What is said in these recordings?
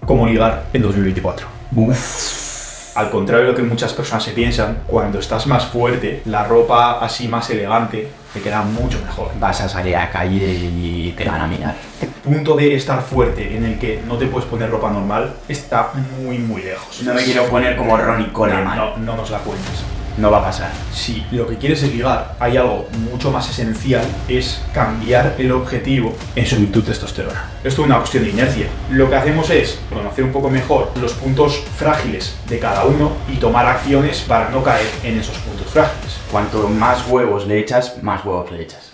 cómo ligar en 2024. Uff. Al contrario de lo que muchas personas se piensan, cuando estás más fuerte, la ropa así más elegante te queda mucho mejor. Vas a salir a la calle y te van a mirar. El punto de estar fuerte en el que no te puedes poner ropa normal está muy muy lejos. No me quiero poner como Ronnie Coleman. No nos la cuentes. No va a pasar. Si lo que quieres es ligar, hay algo mucho más esencial, es cambiar el objetivo en subir tu testosterona. Esto es una cuestión de inercia. Lo que hacemos es conocer un poco mejor los puntos frágiles de cada uno y tomar acciones para no caer en esos puntos frágiles. Cuanto más huevos le echas, más huevos le echas.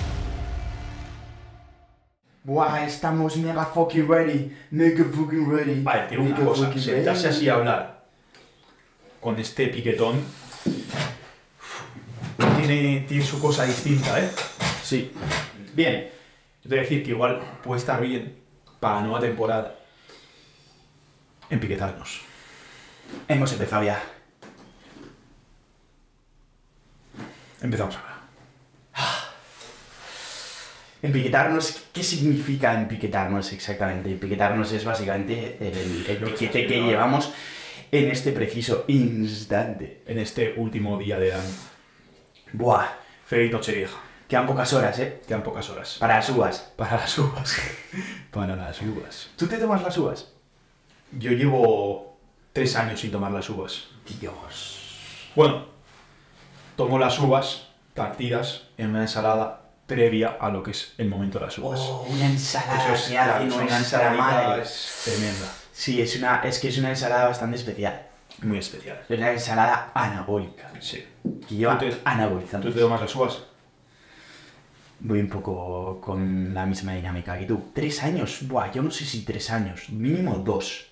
Buah, estamos mega fucking ready. Mega fucking ready. Vale, tengo una cosa, sentarse así a hablar con este piquetón tiene su cosa distinta, ¿eh? Sí. Bien, yo te voy a decir que igual puede estar bien para la nueva temporada empiquetarnos. Hemos empezado ya. Empezamos ahora. Empiquetarnos, ¿qué significa empiquetarnos exactamente? Empiquetarnos es básicamente el piquete que llevamos en este preciso instante. En este último día de año. Buah, Feliz Nochevieja. quedan pocas horas, ¿eh? Quedan pocas horas. Para las uvas. Para las uvas. Para las uvas. ¿Tú te tomas las uvas? Yo llevo 3 años sin tomar las uvas. Dios. Bueno, tomo las uvas partidas en una ensalada previa a lo que es el momento de las uvas. Oh, una ensalada Eso es, que hace claro, nuestra una ensalada madre. es tremenda. Sí, es que es una ensalada bastante especial. Muy especial. Es una ensalada anabólica. Sí. Que lleva ¿Tú anabolizantes. te tomas las uvas? Voy un poco con la misma dinámica que tú. 3 años. Buah, yo no sé si 3 años. Mínimo 2.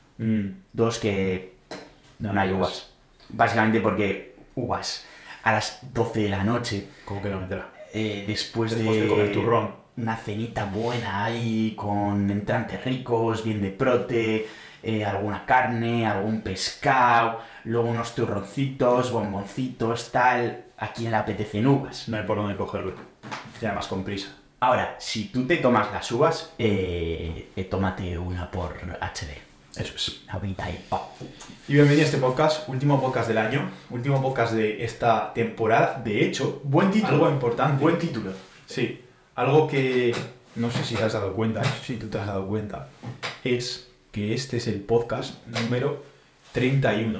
2 que no hay uvas. Básicamente porque uvas a las 12 de la noche. ¿Cómo que no me entera? Después de comer turrón. Una cenita buena ahí con entrantes ricos, bien de prote, alguna carne, algún pescado, luego unos turroncitos, bomboncitos, tal. ¿A quién le apetecen uvas? No hay por dónde cogerlo. Y además con prisa. Ahora, si tú te tomas las uvas, tómate una por HD. Eso es. Ahorita ahí, pa. Y bienvenido a este podcast, último podcast del año, último podcast de esta temporada. De hecho, Buen título. algo importante. Buen título. Sí, algo que no sé si te has dado cuenta, si tú te has dado cuenta, es que este es el podcast número 31.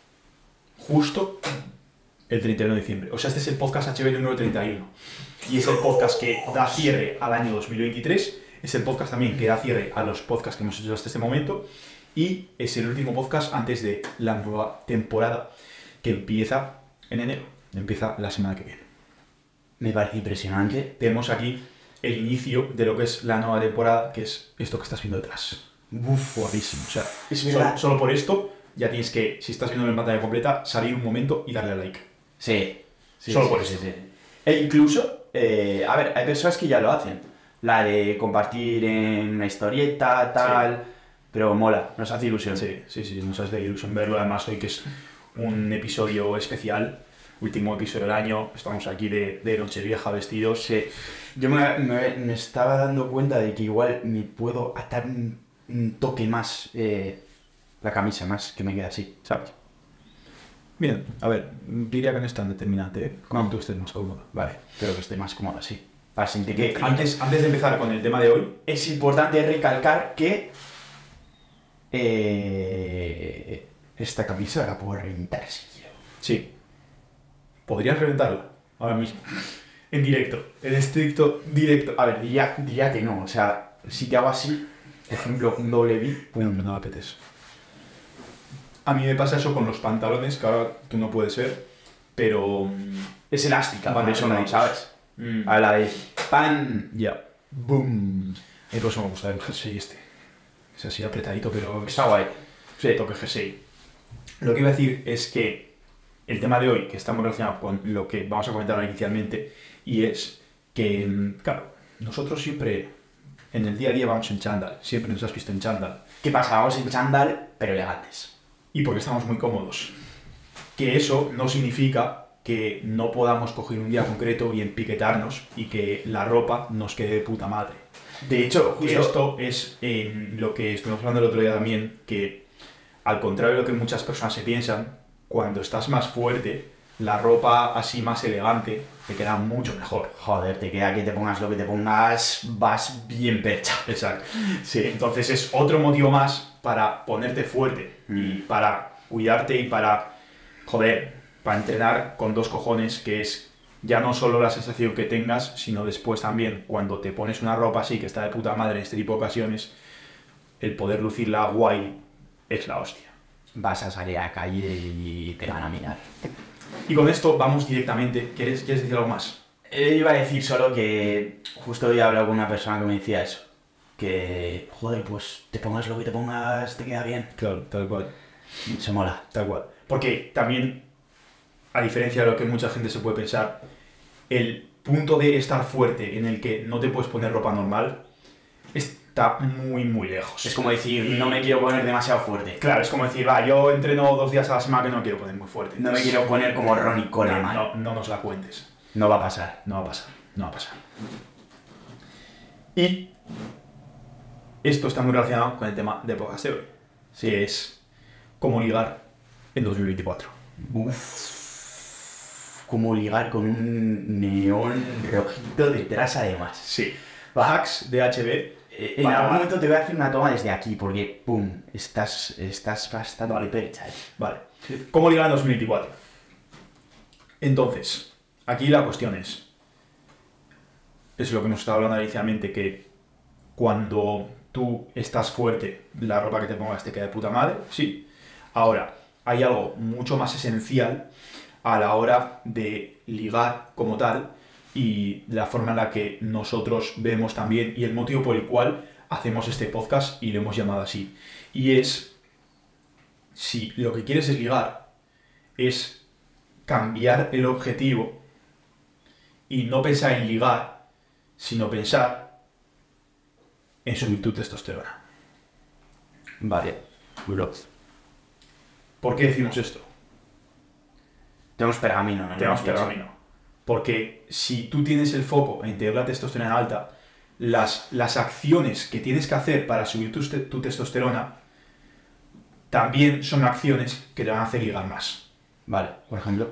Justo el 31 de diciembre. O sea, este es el podcast HB número 31. Y es el podcast que da cierre al año 2023. Es el podcast también que da cierre a los podcasts que hemos hecho hasta este momento. Y es el último podcast antes de la nueva temporada que empieza en enero. Empieza la semana que viene. Me parece impresionante. Tenemos aquí el inicio de lo que es la nueva temporada, que es esto que estás viendo detrás. Uf, Guapísimo. O sea, es verdad. solo por esto ya tienes que, si estás viendo en pantalla completa, salir un momento y darle a like. Sí. Solo por eso. E incluso, a ver, hay personas que ya lo hacen. La de compartir en una historieta, tal. Sí. Pero mola, nos hace ilusión. Sí, nos hace ilusión verlo. Además, hoy que es un episodio especial, último episodio del año, estamos aquí de Nochevieja vestidos. Sí. Yo me estaba dando cuenta de que igual me puedo atar un toque más la camisa, más que me queda así, ¿sabes? Bien, a ver, diría que no es tan determinante, ¿eh? Como tú estés más cómodo. Vale, pero que esté más cómodo así. Para sentir que antes de empezar con el tema de hoy, es importante recalcar que esta camisa la puedo reventar si quiero. Sí. Podrías reventarla ahora mismo. En directo. En estricto directo. A ver, diría que no. O sea, si te hago así, por ejemplo, un doble B. Bueno, no me apetece. A mí me pasa eso con los pantalones, que ahora tú no puedes ver, pero es elástica, por eso no, ¿sabes? A la de pan. Ya. Boom. Por eso me gusta el jersey este. Es así apretadito, pero está guay. Sí, toque jersey. Lo que iba a decir es que el tema de hoy, que está muy relacionado con lo que vamos a comentar inicialmente, y es que, claro, nosotros siempre en el día a día vamos en chándal, siempre nos has visto en chándal. ¿Qué pasa? Vamos en chándal, pero elegantes. Y porque estamos muy cómodos. Que eso no significa que no podamos coger un día concreto y empiquetarnos y que la ropa nos quede de puta madre. De hecho, Y justo... esto es lo que estuvimos hablando el otro día también, que al contrario de lo que muchas personas se piensan, cuando estás más fuerte, la ropa así más elegante te queda mucho mejor. Joder, te queda que te pongas lo que te pongas, vas bien percha. Exacto. Sí, entonces es otro motivo más para ponerte fuerte y para cuidarte y para, joder, para entrenar con dos cojones, que es ya no solo la sensación que tengas, sino después también cuando te pones una ropa así que está de puta madre en este tipo de ocasiones, el poder lucirla guay es la hostia. Vas a salir a la calle y te van a mirar. Y con esto vamos directamente. ¿Quieres decir algo más? Iba a decir solo que justo hoy he hablado con una persona que me decía eso. Que, joder, pues te pongas lo que te pongas, te queda bien. Claro, tal cual. Se mola. Tal cual. Porque también, a diferencia de lo que mucha gente se puede pensar, el punto de estar fuerte en el que no te puedes poner ropa normal está muy, muy lejos. Es como decir, no me quiero poner demasiado fuerte. Claro, es como decir, va, yo entreno 2 días a la semana que no quiero poner muy fuerte. No me quiero poner como Ronnie Coleman. No nos la cuentes. No va a pasar. No va a pasar. No va a pasar. Y esto está muy relacionado con el tema de podcast de hoy. Sí, es cómo ligar en 2024. Como ligar con un neón rojito detrás además. Sí. Hacks de HB. En algún momento te voy a hacer una toma desde aquí porque, pum, estás bastante percha. Vale. ¿Cómo ligar en 2024? Entonces, aquí la cuestión es lo que hemos estado hablando inicialmente, que cuando tú estás fuerte, la ropa que te pongas te queda de puta madre, sí. Ahora, hay algo mucho más esencial a la hora de ligar como tal y la forma en la que nosotros vemos también y el motivo por el cual hacemos este podcast y lo hemos llamado así. Y es, si lo que quieres es ligar, es cambiar el objetivo y no pensar en ligar, sino pensar en subir tu testosterona. Vale. ¿Por qué decimos esto? Tenemos pergamino, ¿no? Tenemos pergamino. Porque si tú tienes el foco en tener la testosterona alta, las acciones que tienes que hacer para subir tu testosterona también son acciones que te van a hacer ligar más. Vale, por ejemplo.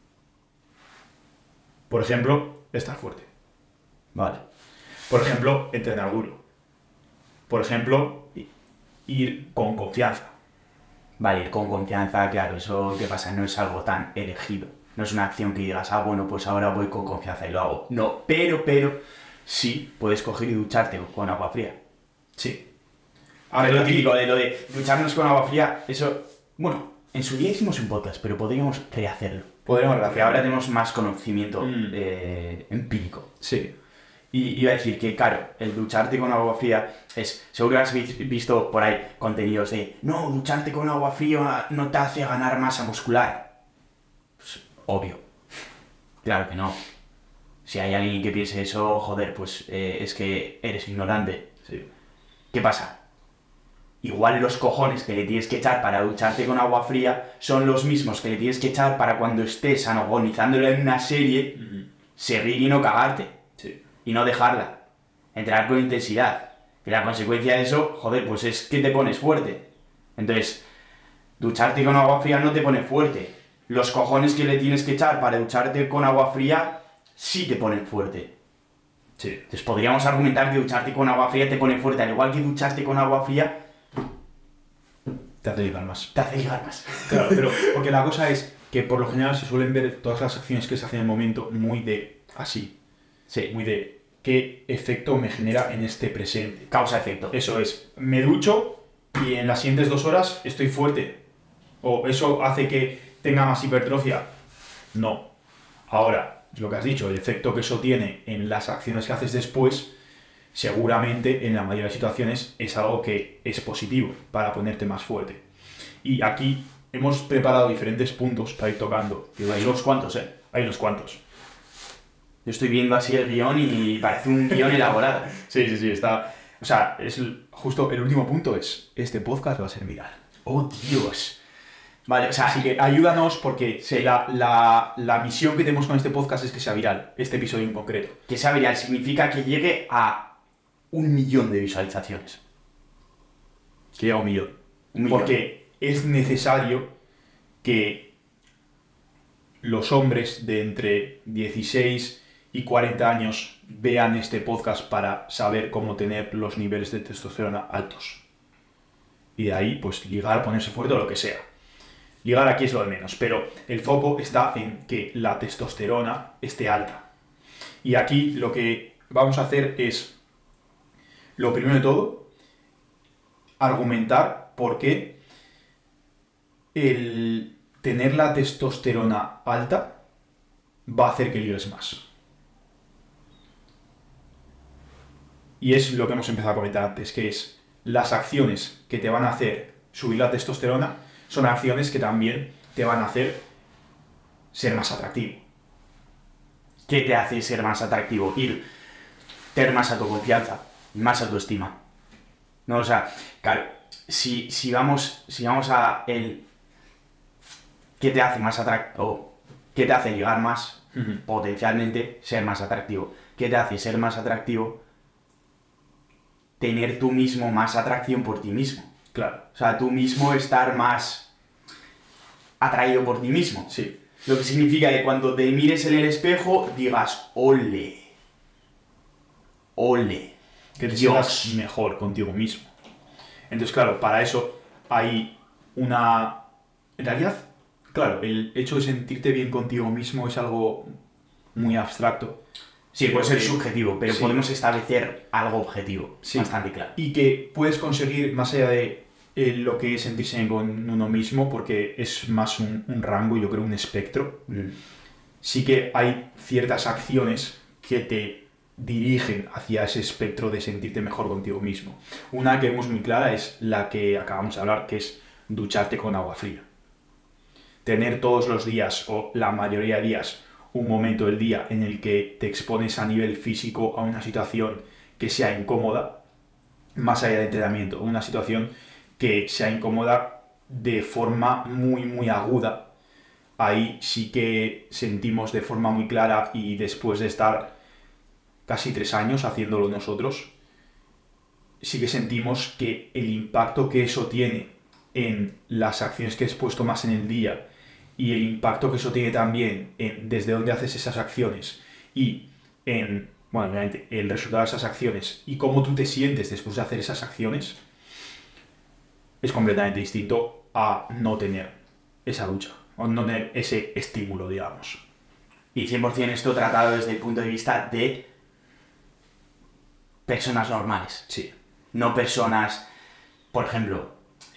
Por ejemplo, estar fuerte. Vale. Por ejemplo, entrenar duro. Por ejemplo, ir con confianza. Vale, ir con confianza, claro, eso que pasa no es algo tan elegido. No es una acción que digas, bueno, pues ahora voy con confianza y lo hago. No, pero, sí puedes coger y ducharte con agua fría. Sí. A ver, lo típico de lo de ducharnos con agua fría, eso, bueno, en su día hicimos un podcast, pero podríamos rehacerlo. Podríamos Porque rehacerlo. ahora tenemos más conocimiento empírico. Sí. Y iba a decir que, claro, el ducharte con agua fría es... Seguro que has visto por ahí contenidos de no, ducharte con agua fría no te hace ganar masa muscular. Pues, obvio. Claro que no. Si hay alguien que piense eso, joder, pues es que eres ignorante. Sí. ¿Qué pasa? Igual los cojones que le tienes que echar para ducharte con agua fría son los mismos que le tienes que echar para cuando estés agonizándolo en una serie, seguir y no cagarte. Sí. Y no dejarla. Entrenar con intensidad. Y la consecuencia de eso, joder, pues es que te pones fuerte. Entonces, ducharte con agua fría no te pone fuerte. Los cojones que le tienes que echar para ducharte con agua fría sí te ponen fuerte. Sí. Entonces podríamos argumentar que ducharte con agua fría te pone fuerte. Al igual que ducharte con agua fría Te hace ligar más. te hace ligar más. Claro, pero porque la cosa es que por lo general se suelen ver todas las acciones que se hacen en el momento muy de así. Sí. Muy de qué efecto me genera en este presente. Causa-efecto. Eso es, me ducho y en las siguientes 2 horas estoy fuerte. O eso hace que tenga más hipertrofia. No. Ahora, es lo que has dicho, el efecto que eso tiene en las acciones que haces después, seguramente en la mayoría de situaciones es algo que es positivo para ponerte más fuerte. Y aquí hemos preparado diferentes puntos para ir tocando. Hay unos cuantos, Hay unos cuantos. Yo estoy viendo así el guión y parece un guión elaborado. Sí, está... O sea, justo el último punto es, este podcast va a ser viral. ¡Oh, Dios! Vale, o sea, Así que ayúdanos porque sí. la misión que tenemos con este podcast es que sea viral, este episodio en concreto. que sea viral significa que llegue a 1 millón de visualizaciones. Que llega a 1 millón. 1 millón. Porque es necesario que los hombres de entre 16 y 40 años vean este podcast para saber cómo tener los niveles de testosterona altos. Y de ahí, pues, ligar, ponerse fuerte o lo que sea. Ligar aquí es lo de menos, pero el foco está en que la testosterona esté alta. Y aquí lo que vamos a hacer es, lo primero de todo, argumentar por qué el tener la testosterona alta va a hacer que ligues más. Y es lo que hemos empezado a comentar antes, que es las acciones que te van a hacer subir la testosterona son acciones que también te van a hacer ser más atractivo. ¿Qué te hace ser más atractivo? Tener más autoconfianza, más autoestima. No, o sea, claro, si vamos a el ¿qué te hace más atractivo? ¿Qué te hace llegar más? Potencialmente ser más atractivo. ¿Qué te hace ser más atractivo? Tener tú mismo más atracción por ti mismo. Claro. O sea, tú mismo estar más atraído por ti mismo. Sí. Lo que significa que cuando te mires en el espejo digas, ole. Que te Dios. sientas mejor contigo mismo. Entonces, claro, para eso hay una... En realidad, claro, el hecho de sentirte bien contigo mismo es algo muy abstracto. Sí, puede ser subjetivo, pero sí. podemos establecer algo objetivo, Sí. bastante claro. Y que puedes conseguir más allá de lo que es sentirse con uno mismo, porque es más un rango, yo creo, un espectro. Sí que hay ciertas acciones que te dirigen hacia ese espectro de sentirte mejor contigo mismo. Una que vemos muy clara es la que acabamos de hablar, que es ducharte con agua fría. Tener todos los días, o la mayoría de días, un momento del día en el que te expones a nivel físico a una situación que sea incómoda, más allá de entrenamiento, una situación que sea incómoda de forma muy, muy aguda. Ahí sí que sentimos de forma muy clara, y después de estar casi 3 años haciéndolo nosotros, sí que sentimos que el impacto que eso tiene en las acciones que has puesto más en el día, y el impacto que eso tiene también en desde dónde haces esas acciones, y en, bueno, obviamente, el resultado de esas acciones y cómo tú te sientes después de hacer esas acciones, es completamente distinto a no tener esa lucha, o no tener ese estímulo, digamos. Y 100% esto tratado desde el punto de vista de personas normales. Sí. No personas, por ejemplo,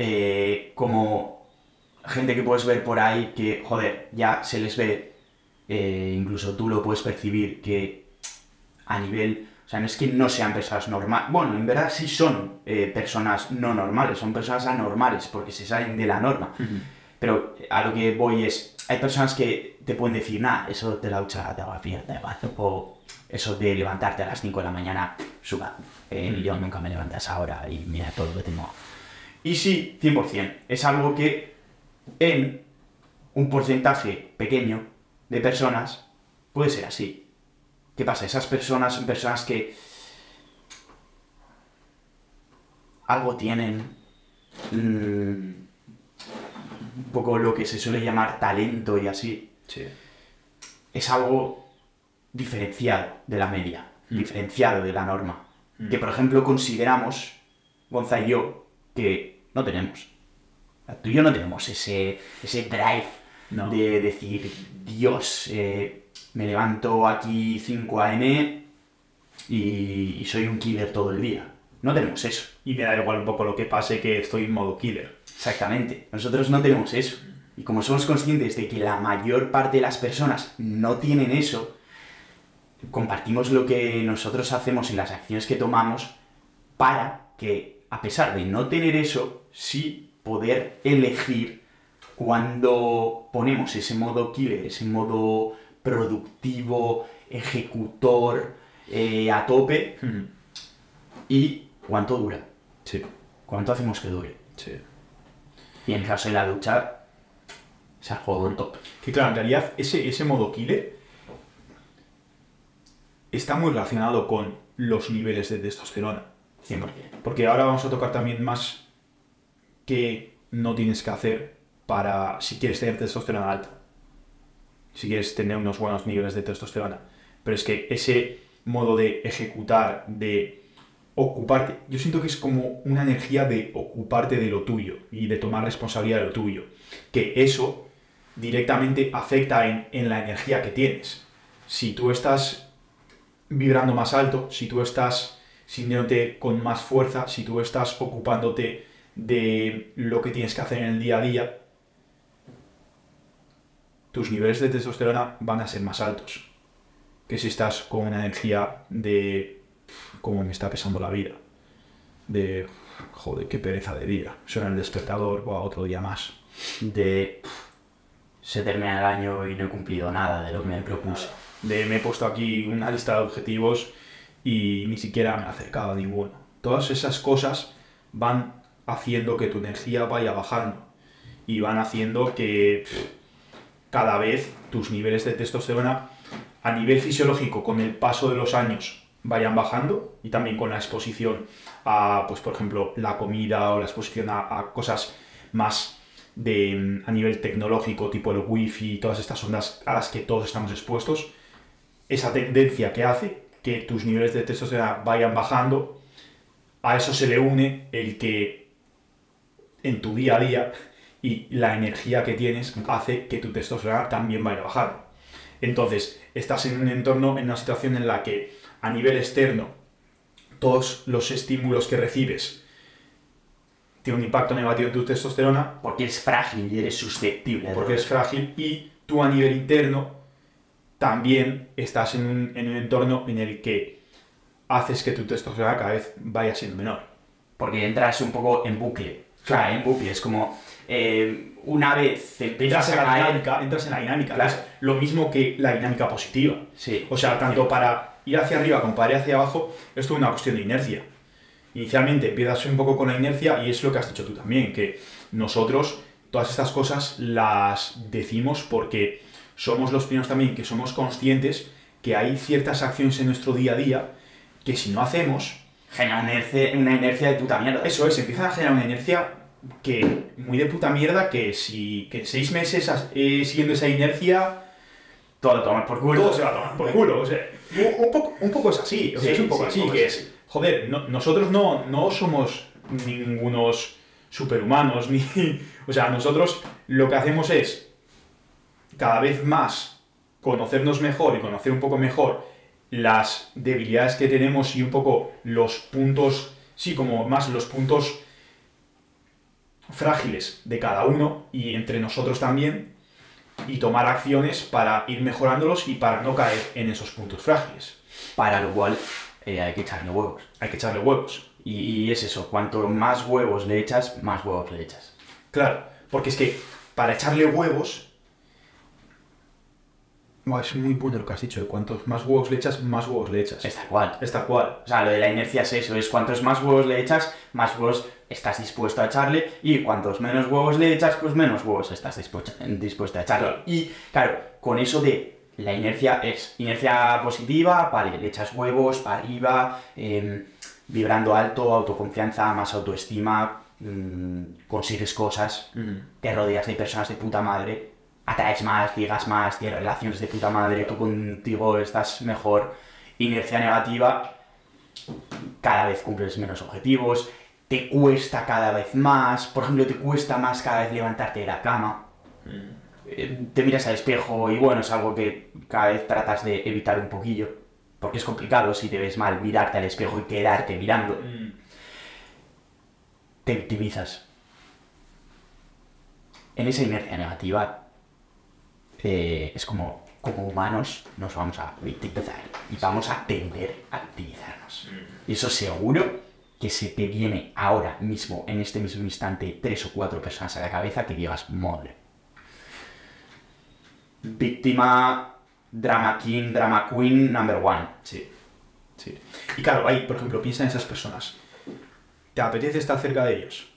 como gente que puedes ver por ahí que, joder, ya se les ve, incluso tú lo puedes percibir, que a nivel... O sea, no es que no sean personas normales. Bueno, en verdad sí son personas no normales, son personas anormales porque se salen de la norma. Pero a lo que voy es, hay personas que te pueden decir, nah, eso de la ducha de agua fría, o eso de levantarte a las 5 de la mañana, suba. Yo nunca me levanto a esa hora y mira todo lo que tengo. Y sí, 100%, es algo que en un porcentaje pequeño de personas puede ser así. ¿Qué pasa? Esas personas son personas que algo tienen, un poco lo que se suele llamar talento y así. Sí. Es algo diferenciado de la media, diferenciado de la norma. Que, por ejemplo, consideramos, Gonza y yo, que no tenemos. Tú y yo no tenemos ese drive de decir, Dios, me levanto aquí 5 AM y soy un killer todo el día. No tenemos eso. Y me da igual un poco lo que pase, que estoy en modo killer. Exactamente. Nosotros no tenemos eso. Y como somos conscientes de que la mayor parte de las personas no tienen eso, compartimos lo que nosotros hacemos y las acciones que tomamos para que, a pesar de no tener eso, sí poder elegir cuando ponemos ese modo killer, ese modo productivo, ejecutor, a tope, y cuánto dura. Sí. ¿Cuánto hacemos que dure? Sí. Y en el caso de la ducha, es el juego top. Que claro, en realidad ese modo killer está muy relacionado con los niveles de testosterona. 100%. Porque ahora vamos a tocar también más qué no tienes que hacer para si quieres tener testosterona alta. Si quieres tener unos buenos niveles de testosterona. Pero es que ese modo de ejecutar, de ocuparte, yo siento que es como una energía de ocuparte de lo tuyo y de tomar responsabilidad de lo tuyo. Que eso directamente afecta en la energía que tienes. Si tú estás vibrando más alto, si tú estás sintiéndote con más fuerza, si tú estás ocupándote de lo que tienes que hacer en el día a día, tus niveles de testosterona van a ser más altos que si estás con una energía de cómo me está pesando la vida, de joder, qué pereza de día, suena el despertador, otro día más, De se termina el año y no he cumplido nada de lo que me propuse. de me he puesto aquí una lista de objetivos y ni siquiera me he acercado a ninguno. Todas esas cosas van haciendo que tu energía vaya bajando y van haciendo que cada vez tus niveles de testosterona a nivel fisiológico con el paso de los años vayan bajando y también con la exposición a, pues por ejemplo, la comida o la exposición a cosas más a nivel tecnológico, tipo el wifi y todas estas ondas a las que todos estamos expuestos, esa tendencia que hace que tus niveles de testosterona vayan bajando, a eso se le une el que en tu día a día y la energía que tienes hace que tu testosterona también vaya bajando. Entonces, estás en un entorno, en una situación en la que a nivel externo todos los estímulos que recibes tienen un impacto negativo en tu testosterona. Porque es frágil y eres susceptible. Porque es frágil y tú a nivel interno también estás en un entorno en el que haces que tu testosterona cada vez vaya siendo menor. Porque entras un poco en bucle. O sea, en bucle. Es como una vez Entras en la dinámica. Claro. Es lo mismo que la dinámica positiva. Sí. O sea, tanto para ir hacia arriba como para ir hacia abajo, esto es una cuestión de inercia. Inicialmente empiezas un poco con la inercia y es lo que has dicho tú también, que nosotros todas estas cosas las decimos porque somos los primeros también que somos conscientes que hay ciertas acciones en nuestro día a día que si no hacemos... Genera una inercia de puta mierda. Eso es, empiezan a generar una inercia que muy de puta mierda que si que 6 meses siguiendo esa inercia... Todo lo tomas por culo. Todo se va a tomar por culo. O sea, un poco es así. O sea, Sí, es un poco sí, así. Que es, joder, nosotros no somos ningunos superhumanos. O sea, nosotros lo que hacemos es cada vez más conocernos mejor y conocer un poco mejor las debilidades que tenemos y un poco los puntos, sí, como más los puntos frágiles de cada uno y entre nosotros también, y tomar acciones para ir mejorándolos y para no caer en esos puntos frágiles. Para lo cual hay que echarle huevos. Hay que echarle huevos. Y es eso, cuanto más huevos le echas, más huevos le echas. Claro, porque es que para echarle huevos... es muy bueno lo que has dicho, de cuantos más huevos le echas, más huevos le echas. Es tal cual. Es tal cual. O sea, lo de la inercia es eso, es cuantos más huevos le echas, más huevos estás dispuesto a echarle, y cuantos menos huevos le echas, pues menos huevos estás dispuesto a echarle. Claro. Y claro, con eso de la inercia es inercia positiva, vale, le echas huevos para arriba, vibrando alto, autoconfianza, más autoestima, consigues cosas, te rodeas de personas de puta madre, atraes más, ligas más, tienes relaciones de puta madre, tú contigo estás mejor. Inercia negativa, cada vez cumples menos objetivos, te cuesta cada vez más, por ejemplo, te cuesta más cada vez levantarte de la cama, te miras al espejo y bueno, es algo que cada vez tratas de evitar un poquillo, porque es complicado si te ves mal mirarte al espejo y quedarte mirando. Te victimizas. En esa inercia negativa es como humanos nos vamos a victimizar y vamos a tender a victimizarnos. Y eso seguro que se te viene ahora mismo, en este mismo instante, 3 o 4 personas a la cabeza que digas, madre. Víctima, drama king, drama queen, number one. Sí, sí. Y claro, ahí, por ejemplo, piensa en esas personas. ¿Te apetece estar cerca de ellos?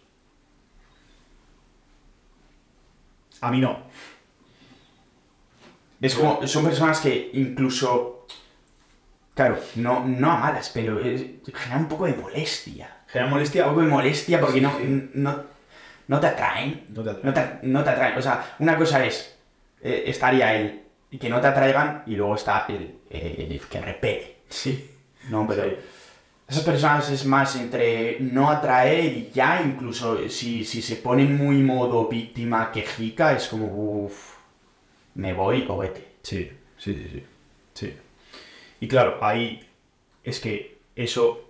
A mí no. Es como, son personas que incluso Claro, no a malas, pero genera un poco de molestia. Genera molestia. Un poco de molestia porque no te atraen. No te atrae. No te atraen. O sea, una cosa es, estaría el que no te atraigan y luego está el que repele. Sí. No, pero Sí. esas personas es más entre no atraer y ya, incluso si se ponen muy modo víctima quejica, es como, uff, me voy o vete. Sí. Sí. Y claro, ahí es que eso...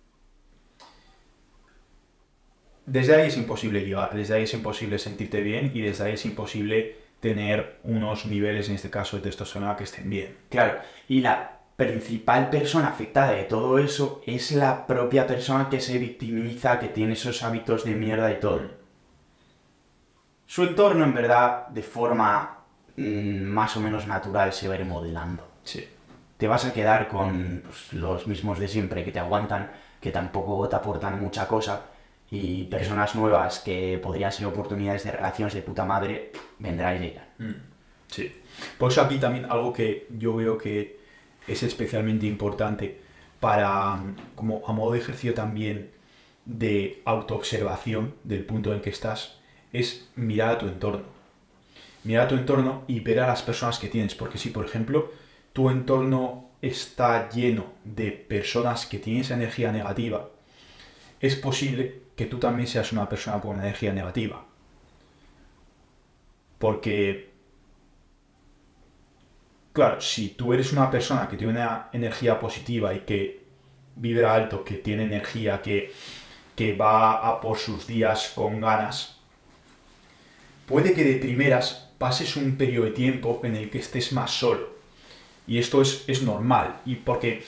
Desde ahí es imposible llegar, desde ahí es imposible sentirte bien y desde ahí es imposible tener unos niveles, en este caso de testosterona, que estén bien. Claro, y la principal persona afectada de todo eso es la propia persona que se victimiza, que tiene esos hábitos de mierda y todo. Su entorno, en verdad, de forma más o menos natural, se va a ir modelando. Sí. Te vas a quedar con pues, los mismos de siempre, que te aguantan, que tampoco te aportan mucha cosa, y personas nuevas que podrían ser oportunidades de relaciones de puta madre, vendrán y llegan. Sí. Por eso aquí también algo que yo veo que es especialmente importante para, como a modo de ejercicio también de autoobservación del punto en el que estás, es mirar a tu entorno. Mirar a tu entorno y ver a las personas que tienes. Porque si, por ejemplo, tu entorno está lleno de personas que tienen esa energía negativa, es posible que tú también seas una persona con energía negativa. Porque, claro, si tú eres una persona que tiene una energía positiva y que vibra alto, que tiene energía, que va a por sus días con ganas, puede que de primeras pases un periodo de tiempo en el que estés más solo. Y esto es normal. Y porque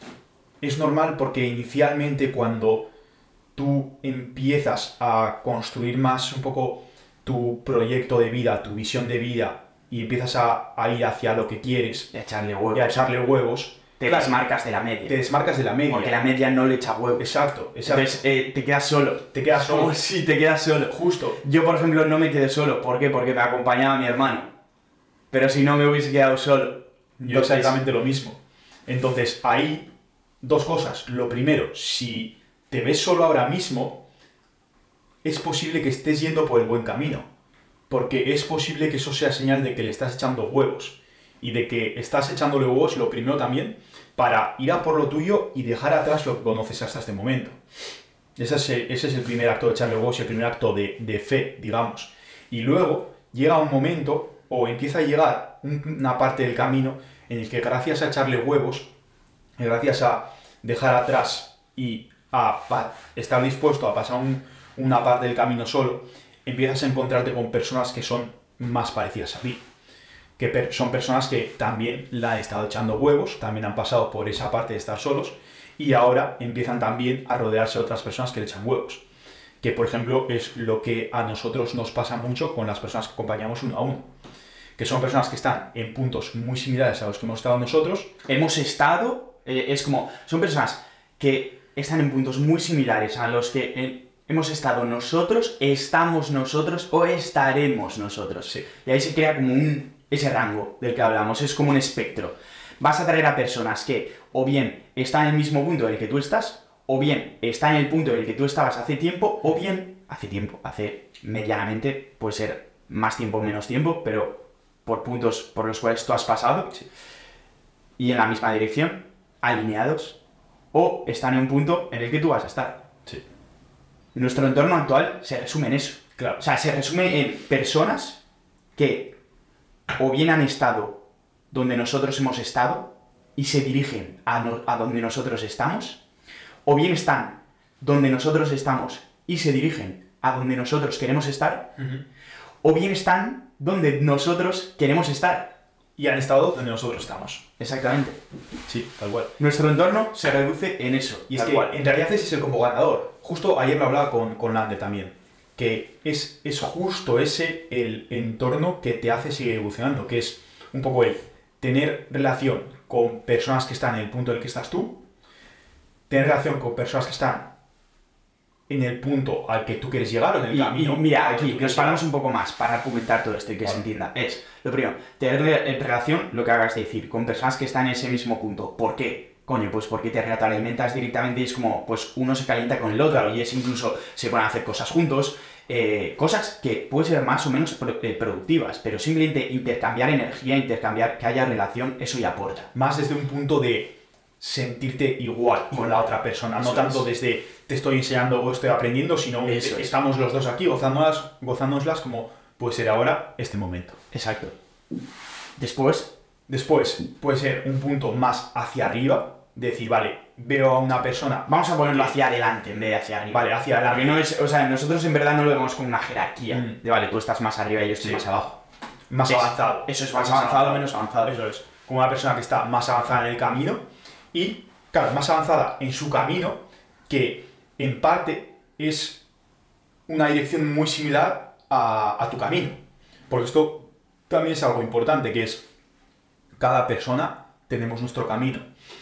es normal porque inicialmente cuando tú empiezas a construir más un poco tu proyecto de vida, tu visión de vida, y empiezas a ir hacia lo que quieres, Y a echarle y huevos. a echarle huevos, Te desmarcas de la media. te desmarcas de la media. Porque la media no le echa huevos. Exacto. Entonces te quedas solo. Te quedas solo. Oh, sí, te quedas solo. Justo. Yo, por ejemplo, no me quedé solo. ¿Por qué? Porque me acompañaba mi hermano. Pero si no me hubiese quedado solo. Yo exactamente lo mismo. Entonces, ahí, dos cosas. Lo primero, si te ves solo ahora mismo, es posible que estés yendo por el buen camino. Porque es posible que eso sea señal de que le estás echando huevos. Y de que estás echándole huevos, lo primero también, para ir a por lo tuyo y dejar atrás lo que conoces hasta este momento. Ese es el primer acto de echarle huevos y el primer acto de fe, digamos. Y luego llega un momento, o empieza a llegar una parte del camino, en el que gracias a echarle huevos, gracias a dejar atrás y a estar dispuesto a pasar una parte del camino solo, empiezas a encontrarte con personas que son más parecidas a ti. Que son personas que también la han estado echando huevos, también han pasado por esa parte de estar solos, y ahora empiezan también a rodearse de otras personas que le echan huevos. Que, por ejemplo, es lo que a nosotros nos pasa mucho con las personas que acompañamos uno a uno. Que son personas que están en puntos muy similares a los que hemos estado nosotros. Hemos estado, es como, son personas que están en puntos muy similares a los que hemos estado nosotros, estamos nosotros o estaremos nosotros. Sí. Y ahí se crea como ese rango del que hablamos, es como un espectro. Vas a traer a personas que o bien están en el mismo punto en el que tú estás, o bien están en el punto en el que tú estabas hace tiempo, o bien hace medianamente, puede ser más tiempo o menos tiempo, pero por puntos por los cuales tú has pasado, Sí. y en la misma dirección, alineados, o están en un punto en el que tú vas a estar. Sí. Nuestro entorno actual se resume en eso. Claro. O sea, se resume en personas que o bien han estado donde nosotros hemos estado y se dirigen a donde nosotros estamos, o bien están donde nosotros estamos y se dirigen a donde nosotros queremos estar, o bien están donde nosotros queremos estar. Y han estado donde nosotros estamos. Exactamente. Sí, tal cual. Nuestro entorno se reduce en eso. Y es tal que cual. en realidad ese es el combo ganador. Justo ayer lo hablaba con Lander también. Que es justo ese el entorno que te hace seguir evolucionando. Que es un poco el tener relación con personas que están en el punto en el que estás tú. Tener relación con personas que están en el punto al que tú quieres llegar o en el camino. Y mira, al que aquí tú nos quieres paramos llegar. un poco más para argumentar todo esto y que Vale. se entienda. Es, lo primero, tener relación, lo que hagas de decir, con personas que están en ese mismo punto. ¿Por qué? Coño, pues porque te retroalimentas directamente y es como, pues uno se calienta con el otro y es incluso, se ponen a hacer cosas juntos, cosas que pueden ser más o menos productivas, pero simplemente intercambiar energía, intercambiar, que haya relación, eso ya aporta. Más desde un punto de sentirte igual con la otra persona, no tanto desde te estoy enseñando o estoy aprendiendo, sino estamos los dos aquí gozándonoslas como puede ser ahora este momento. Exacto. Después puede ser un punto más hacia arriba, de decir, vale, veo a una persona... Vamos a ponerlo hacia adelante en vez de hacia arriba. Vale, hacia adelante. Porque no es, o sea, nosotros en verdad no lo vemos como una jerarquía. De vale, tú estás más arriba y yo estoy más abajo. Más avanzado. Eso es más avanzado, menos avanzado. Eso es. Como una persona que está más avanzada en el camino y, claro, más avanzada en su camino, que en parte es una dirección muy similar a tu camino. Porque esto también es algo importante, que es cada persona tenemos nuestro camino.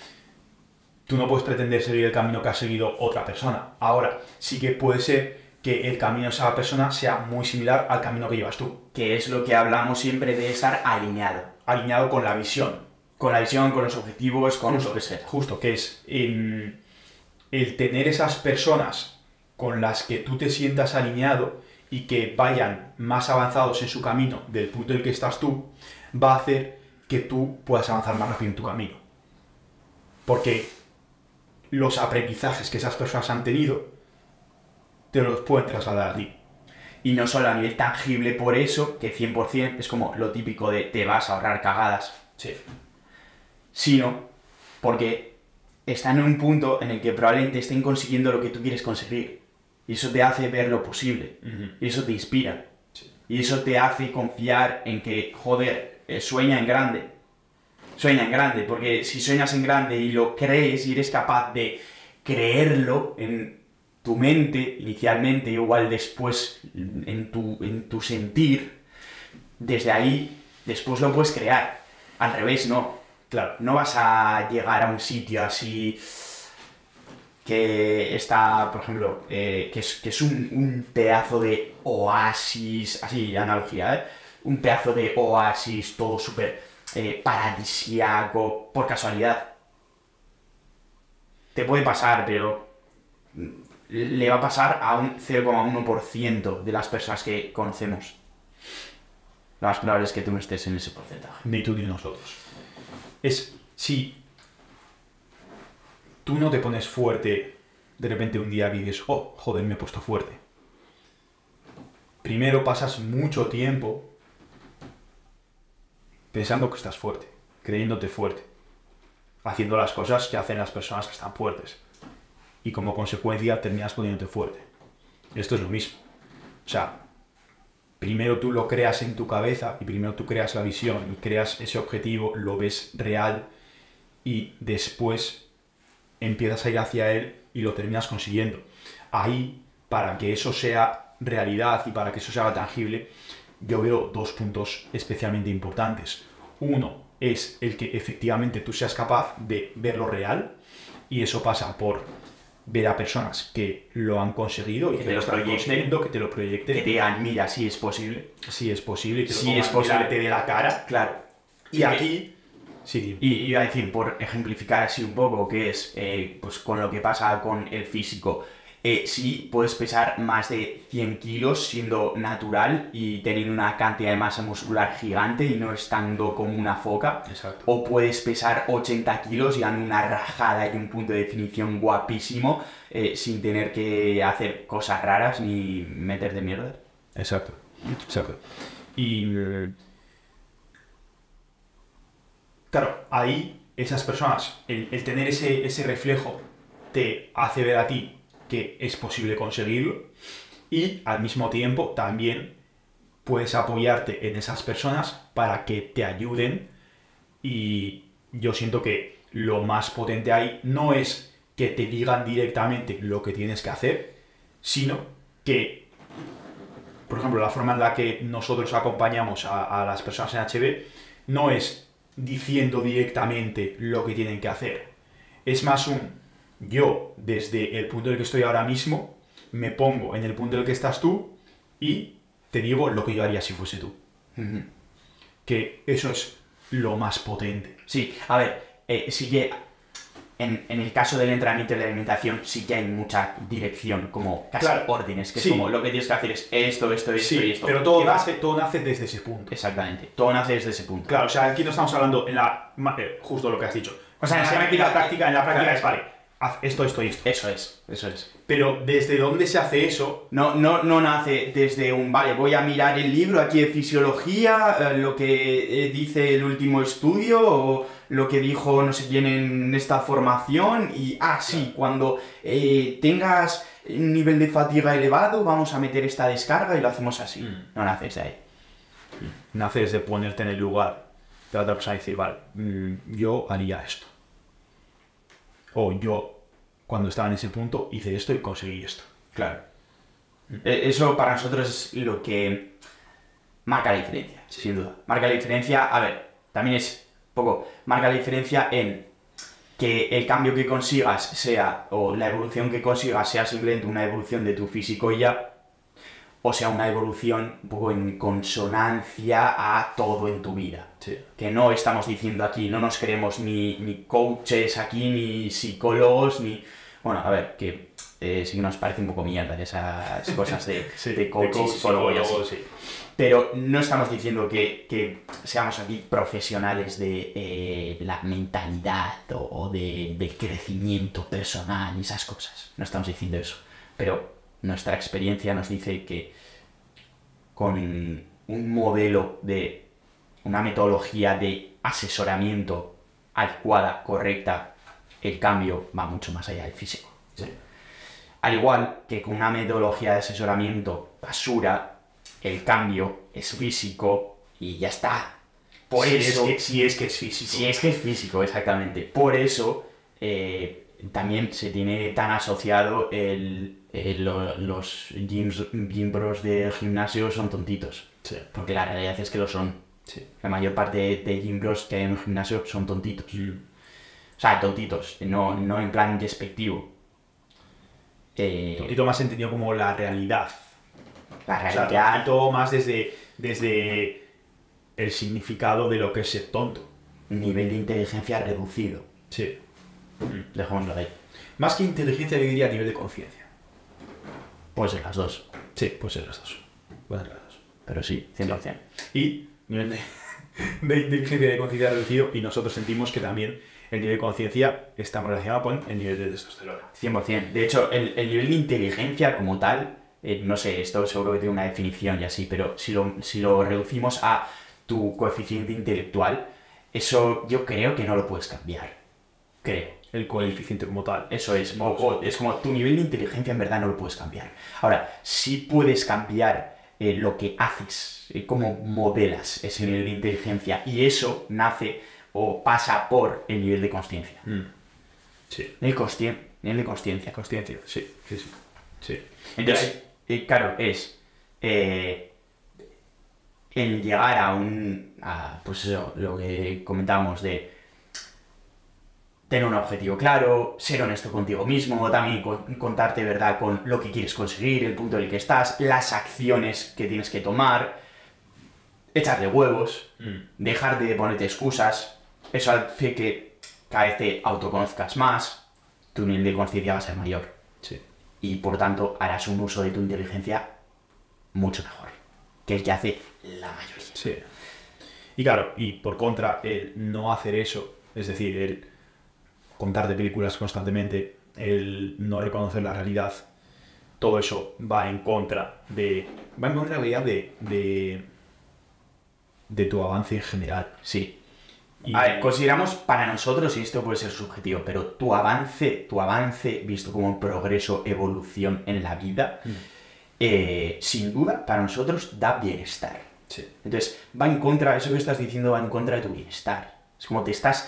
Tú no puedes pretender seguir el camino que ha seguido otra persona. Ahora, sí que puede ser que el camino de esa persona sea muy similar al camino que llevas tú. Que es lo que hablamos siempre de estar alineado. Alineado con la visión. Con la visión, con los objetivos, con lo que sea. Justo, que es el tener esas personas con las que tú te sientas alineado y que vayan más avanzados en su camino del punto en el que estás tú, va a hacer que tú puedas avanzar más rápido en tu camino. Porque los aprendizajes que esas personas han tenido te los pueden trasladar a ti. Y no solo a nivel tangible por eso, que 100% es como lo típico de te vas a ahorrar cagadas. Sí. Sino porque están en un punto en el que probablemente estén consiguiendo lo que tú quieres conseguir. Y eso te hace ver lo posible. Y eso te inspira. Sí. Y eso te hace confiar en que, joder, sueña en grande. Sueña en grande, porque si sueñas en grande y lo crees y eres capaz de creerlo en tu mente inicialmente, igual después en tu sentir, desde ahí después lo puedes crear. Al revés, no. Claro, no vas a llegar a un sitio así que está, por ejemplo, que es un pedazo de oasis, así, analogía, ¿eh? Un pedazo de oasis, todo súper paradisíaco, por casualidad. Te puede pasar, pero le va a pasar a un 0,1% de las personas que conocemos. Lo más probable es que tú no estés en ese porcentaje. Ni tú ni nosotros. Es si tú no te pones fuerte de repente un día que dices, oh, joder, me he puesto fuerte. Primero pasas mucho tiempo pensando que estás fuerte, creyéndote fuerte, haciendo las cosas que hacen las personas que están fuertes. Y como consecuencia terminas poniéndote fuerte. Esto es lo mismo. O sea, primero tú lo creas en tu cabeza y primero tú creas la visión y creas ese objetivo, lo ves real y después empiezas a ir hacia él y lo terminas consiguiendo. Ahí, para que eso sea realidad y para que eso sea tangible, yo veo dos puntos especialmente importantes. Uno es el que efectivamente tú seas capaz de ver lo real y eso pasa por ver a personas que lo han conseguido y que te lo están consiguiendo, que te lo proyecten. Que te digan, mira, sí es posible. Sí es posible, que sí es posible. Te dé la cara. Claro. Y aquí... Sí, y iba a decir, por ejemplificar así un poco, que es pues con lo que pasa con el físico. Sí, puedes pesar más de 100 kilos siendo natural y teniendo una cantidad de masa muscular gigante y no estando como una foca. Exacto. O puedes pesar 80 kilos y dando una rajada y un punto de definición guapísimo sin tener que hacer cosas raras ni meterte mierda. Exacto. Exacto. Y... claro, ahí esas personas, el tener ese reflejo te hace ver a ti que es posible conseguirlo y al mismo tiempo también puedes apoyarte en esas personas para que te ayuden y yo siento que lo más potente ahí no es que te digan directamente lo que tienes que hacer, sino que, por ejemplo, la forma en la que nosotros acompañamos a las personas en HB no es diciendo directamente lo que tienen que hacer, es más yo, desde el punto en el que estoy ahora mismo, me pongo en el punto en el que estás tú y te digo lo que yo haría si fuese tú. Que eso es lo más potente. Sí, a ver, sí que en el caso del entrenamiento y la alimentación sí que hay mucha dirección, como casi órdenes, que es como lo que tienes que hacer es esto y esto. Pero todo nace desde ese punto. Exactamente, todo nace desde ese punto. Claro, o sea, aquí no estamos hablando justo lo que has dicho. O sea, en la práctica es, vale, haz esto. Eso es. Pero ¿desde dónde se hace eso? No nace desde vale, voy a mirar el libro aquí de fisiología, lo que dice el último estudio, o lo que dijo no sé quién en esta formación, y sí, cuando tengas un nivel de fatiga elevado, vamos a meter esta descarga y lo hacemos así. No nace desde ahí. Nace desde ponerte en el lugar de la otra persona y decir, vale, yo haría esto. O yo, cuando estaba en ese punto, hice esto y conseguí esto. Claro. Eso para nosotros es lo que marca la diferencia, sin duda. Marca la diferencia, a ver, también es marca la diferencia en que el cambio que consigas sea, o la evolución que consigas sea simplemente una evolución de tu físico y ya, o sea una evolución un poco en consonancia a todo en tu vida. Sí. Que no estamos diciendo aquí, no nos creemos ni coaches aquí, ni psicólogos, ni... Bueno, a ver, que sí que nos parece un poco mierda esas cosas de coaches, psicólogos y así. Sí. Pero no estamos diciendo que seamos aquí profesionales de la mentalidad o del crecimiento personal y esas cosas. No estamos diciendo eso. Pero nuestra experiencia nos dice que con un modelo de una metodología de asesoramiento adecuada, correcta, el cambio va mucho más allá del físico. Sí. Al igual que con una metodología de asesoramiento basura, el cambio es físico y ya está. Por eso, si es que es físico. Si es que es físico, exactamente. Por eso también se tiene tan asociado los gym bros de gimnasio son tontitos. Sí. Porque la realidad es que lo son. Sí. La mayor parte de gym bros que hay en un gimnasio son tontitos. O sea, tontitos, no en plan despectivo. Tontito más entendido como la realidad. La realidad. O sea, tontito más desde el significado de lo que es ser tonto. Nivel de inteligencia reducido. Sí. Dejémoslo ahí. Más que inteligencia, yo diría nivel de conciencia. Puede ser las dos. Sí, puede ser las dos. Pero sí, 100%. Sí. Y nivel de inteligencia y de conciencia reducido, y nosotros sentimos que también el nivel de conciencia está relacionado con el nivel de testosterona. 100%. De hecho, el nivel de inteligencia como tal, no sé, esto seguro que tiene una definición y así, pero si lo reducimos a tu coeficiente intelectual, eso yo creo que no lo puedes cambiar. Creo. El coeficiente como tal. Eso es. Es como tu nivel de inteligencia en verdad no lo puedes cambiar. Ahora, sí puedes cambiar lo que haces, cómo modelas ese nivel de inteligencia, y eso nace o pasa por el nivel de consciencia. Sí. Nivel de consciencia. Consciencia, sí. Entonces, claro, es el llegar pues eso, lo que comentábamos de tener un objetivo claro, ser honesto contigo mismo, también contarte verdad con lo que quieres conseguir, el punto en el que estás, las acciones que tienes que tomar, echarle huevos, dejar de ponerte excusas. Eso hace que cada vez te autoconozcas más, tu nivel de conciencia va a ser mayor. Sí. Y por tanto harás un uso de tu inteligencia mucho mejor que el que hace la mayoría. Sí. Y claro, y por contra, el no hacer eso, es decir, el contarte películas constantemente, el no reconocer la realidad, todo eso va en contra de la realidad de tu avance en general. Sí. A ver, consideramos para nosotros, y esto puede ser subjetivo, pero tu avance visto como un progreso, evolución en la vida, sin duda, para nosotros da bienestar. Sí. Entonces, va en contra, eso que estás diciendo va en contra de tu bienestar. Es como te estás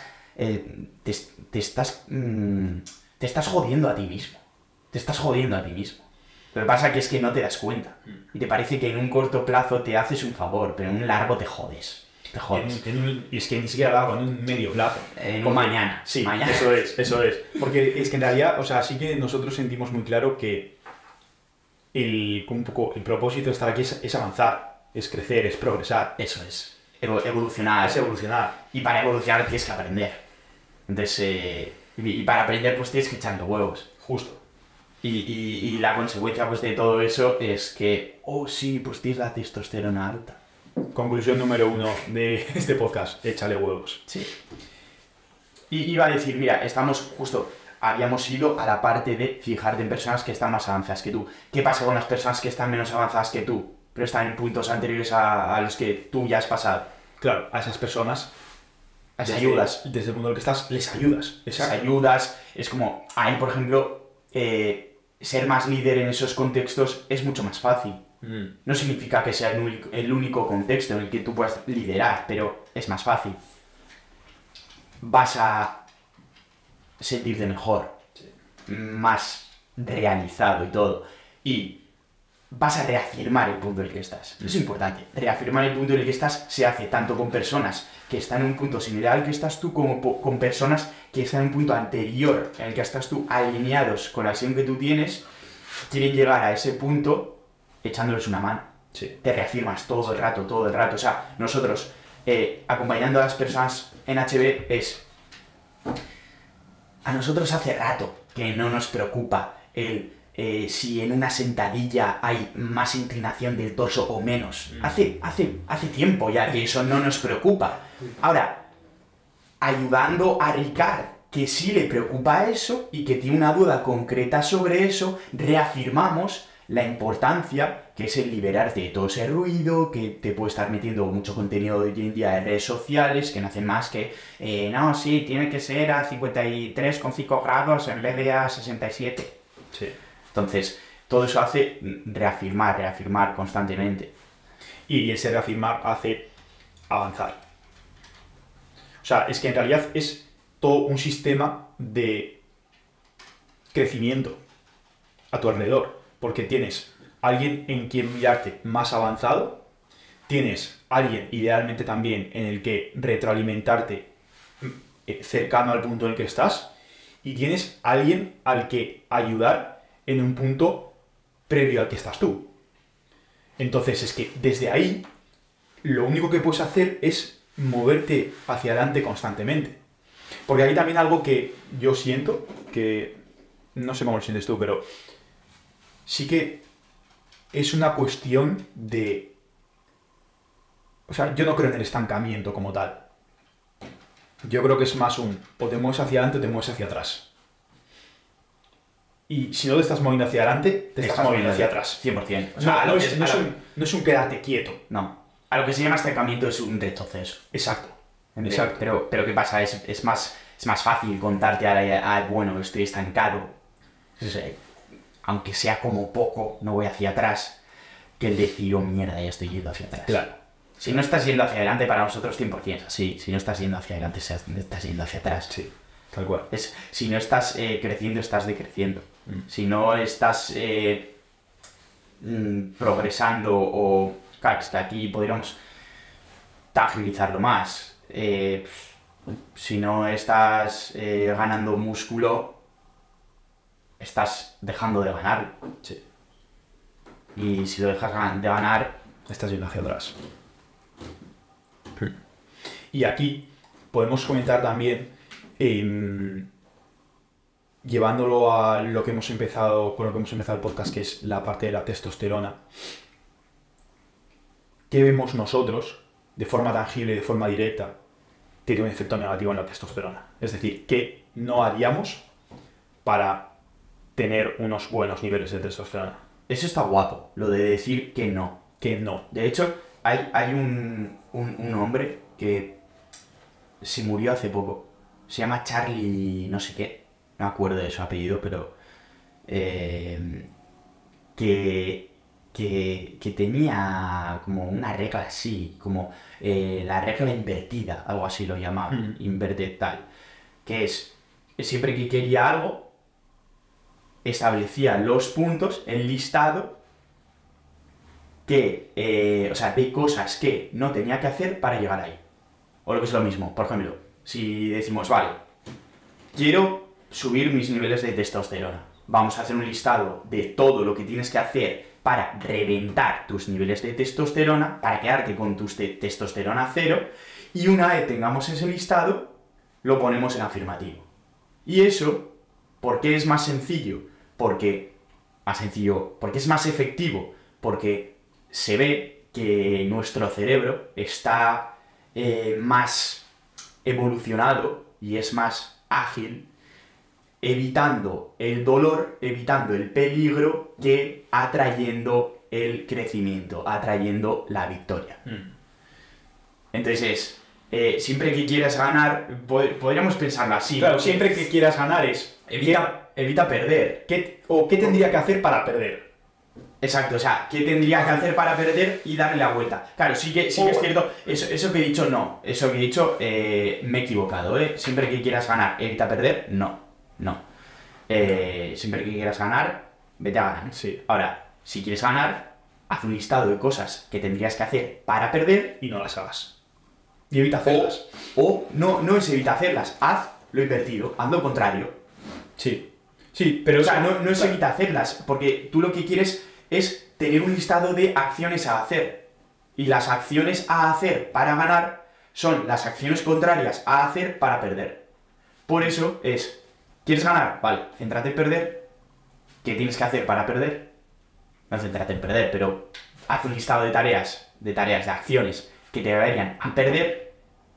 jodiendo a ti mismo. Te estás jodiendo a ti mismo. Lo que pasa es que no te das cuenta. Y te parece que en un corto plazo te haces un favor, pero en un largo te jodes. Te jodes. Y es que ni siquiera lo hago en un medio plazo. Mañana. Sí, mañana. Eso es. Porque es que en realidad, o sea, sí que nosotros sentimos muy claro que el propósito de estar aquí es avanzar, es crecer, es progresar. Eso es. Evolucionar. Es evolucionar. Y para evolucionar tienes que aprender. Entonces, Y para aprender pues tienes que echarle huevos. Justo. Y la consecuencia pues de todo eso es que, oh sí, pues tienes la testosterona alta. Conclusión número 1 de este podcast, échale huevos. Sí. Y iba a decir, mira, habíamos ido a la parte de fijarte en personas que están más avanzadas que tú. ¿Qué pasa con las personas que están menos avanzadas que tú, pero están en puntos anteriores a los que tú ya has pasado? Claro, a esas personas les ayudas. Desde el mundo en el que estás, les ayudas. Exacto. Les ayudas. Es como, ahí, por ejemplo, ser más líder en esos contextos es mucho más fácil. No significa que sea el único contexto en el que tú puedas liderar, pero es más fácil. Vas a sentirte mejor, más realizado y todo. Y vas a reafirmar el punto en el que estás. Es importante. Reafirmar el punto en el que estás se hace tanto con personas que están en un punto similar al que estás tú, como con personas que están en un punto anterior en el que estás tú, alineados con la acción que tú tienes, quieren llegar a ese punto echándoles una mano. Sí. Te reafirmas todo el rato. O sea, nosotros, acompañando a las personas en HB, a nosotros hace rato que no nos preocupa si en una sentadilla hay más inclinación del torso o menos. Hace tiempo ya que eso no nos preocupa. Ahora, ayudando a Ricard, que sí le preocupa eso y que tiene una duda concreta sobre eso, reafirmamos la importancia que es el liberarte de todo ese ruido, que te puede estar metiendo mucho contenido hoy en día de redes sociales, que no hacen más que, no, sí, tiene que ser a 53,5 grados en vez de a 67. Sí. Entonces, todo eso hace reafirmar constantemente. Y ese reafirmar hace avanzar. O sea, es que en realidad es todo un sistema de crecimiento a tu alrededor. Porque tienes alguien en quien mirarte más avanzado, tienes alguien idealmente también en el que retroalimentarte cercano al punto en el que estás, y tienes alguien al que ayudar en un punto previo al que estás tú. Entonces es que desde ahí lo único que puedes hacer es moverte hacia adelante constantemente. Porque hay también algo que yo siento, que no sé cómo lo sientes tú, pero sí que es una cuestión de... O sea, yo no creo en el estancamiento como tal. Yo creo que es más o te mueves hacia adelante o te mueves hacia atrás. Y si no te estás moviendo hacia adelante, te estás moviendo hacia atrás. 100%. O sea, no es un quedarte quieto. No. A lo que se llama estancamiento es un retroceso. Exacto. Pero ¿qué pasa? Es más fácil contarte bueno, estoy estancado. Aunque sea como poco, no voy hacia atrás, que el decir, oh mierda, ya estoy yendo hacia atrás. Claro. Si no estás yendo hacia adelante, para nosotros 100% es así. Si no estás yendo hacia adelante, estás yendo hacia atrás. Sí, tal cual. Si no estás creciendo, estás decreciendo. Si no estás progresando o... Claro, es que aquí podríamos tangibilizarlo más. Si no estás ganando músculo, estás dejando de ganar. Sí. Y si lo dejas de ganar, estás yendo hacia atrás. Y aquí podemos comentar también, llevándolo a lo que hemos empezado, con lo que hemos empezado el podcast, que es la parte de la testosterona. ¿Qué vemos nosotros, de forma tangible, de forma directa, que tiene un efecto negativo en la testosterona? Es decir, ¿qué no haríamos para tener unos buenos niveles de testosterona? Eso está guapo, lo de decir que no. Que no. De hecho, hay un hombre que se murió hace poco. Se llama Charlie no sé qué. No me acuerdo de su apellido, pero... que tenía como una regla así, como la regla invertida, algo así lo llamaban, inverted tal. Que es, siempre que quería algo, establecía los puntos, el listado, que, o sea, de cosas que no tenía que hacer para llegar ahí. O lo que es lo mismo, por ejemplo, si decimos, vale, quiero subir mis niveles de testosterona. Vamos a hacer un listado de todo lo que tienes que hacer para reventar tus niveles de testosterona, para quedarte con tus testosterona cero, y una vez tengamos ese listado, lo ponemos en afirmativo. Y eso, ¿por qué es más sencillo? Porque es más efectivo, porque se ve que nuestro cerebro está más evolucionado y es más ágil, evitando el dolor, evitando el peligro, que atrayendo el crecimiento, atrayendo la victoria. Entonces, siempre que quieras ganar, podríamos pensarlo así. Claro, siempre que quieras ganar es evita perder. ¿qué tendría que hacer para perder? Exacto, o sea, ¿qué tendría que hacer para perder y darle la vuelta? Claro, sí que es cierto, eso que he dicho no, eso que he dicho me he equivocado, ¿eh? Siempre que quieras ganar, evita perder, no. Siempre que quieras ganar, vete a ganar. Sí. Ahora, si quieres ganar, haz un listado de cosas que tendrías que hacer para perder Y no las hagas. Y evita hacerlas. o no es evita hacerlas, haz lo invertido, haz lo contrario. Sí. Sí, pero O sea, no es evita hacerlas, porque tú lo que quieres es tener un listado de acciones a hacer. Y las acciones a hacer para ganar son las acciones contrarias a hacer para perder. Por eso ¿quieres ganar? Vale, céntrate en perder. ¿Qué tienes que hacer para perder? No céntrate en perder, pero haz un listado de tareas, de acciones que te vayan a perder.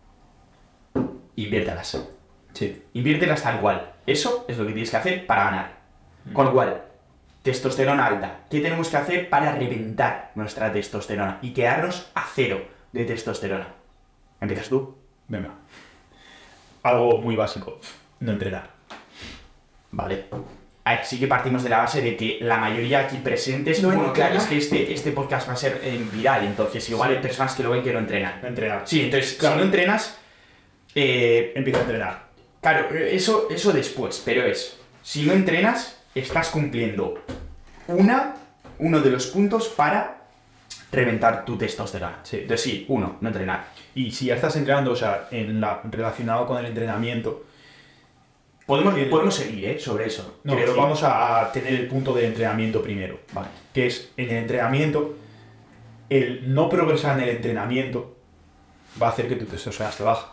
Inviértelas. Sí. Inviértelas tal cual. Eso es lo que tienes que hacer para ganar. Con lo cual, testosterona alta. ¿Qué tenemos que hacer para reventar nuestra testosterona y quedarnos a cero de testosterona? ¿Empiezas tú? Venga. Algo muy básico. No entrenar. Vale. A ver, sí que partimos de la base de que la mayoría aquí presentes... No bueno, entrena. claro, es que este podcast va a ser viral, entonces igual hay personas que lo ven que no entrenan. No entrenar. Sí, entonces, Claro. si no entrenas... Empieza a entrenar. Claro, eso después, pero si no entrenas, estás cumpliendo uno de los puntos para reventar tu testosterona. Sí. Entonces sí, no entrenar. Y si ya estás entrenando, o sea, relacionado con el entrenamiento, Podemos seguir, sobre eso. no, Quiero pero decir- vamos a tener el punto de entrenamiento primero. Vale. Que es, en el entrenamiento, el no progresar en el entrenamiento va a hacer que tu testosterona esté baja.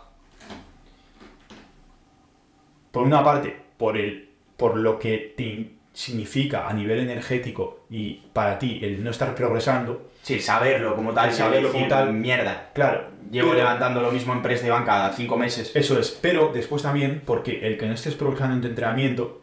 Por una parte, por lo que te significa a nivel energético y para ti el no estar progresando. Sí, saberlo como tal, Saberlo como tal. mierda. Claro, Llevo pero- levantando lo mismo en press de banca cada 5 meses. Eso es, pero después también, porque el que no estés progresando en tu entrenamiento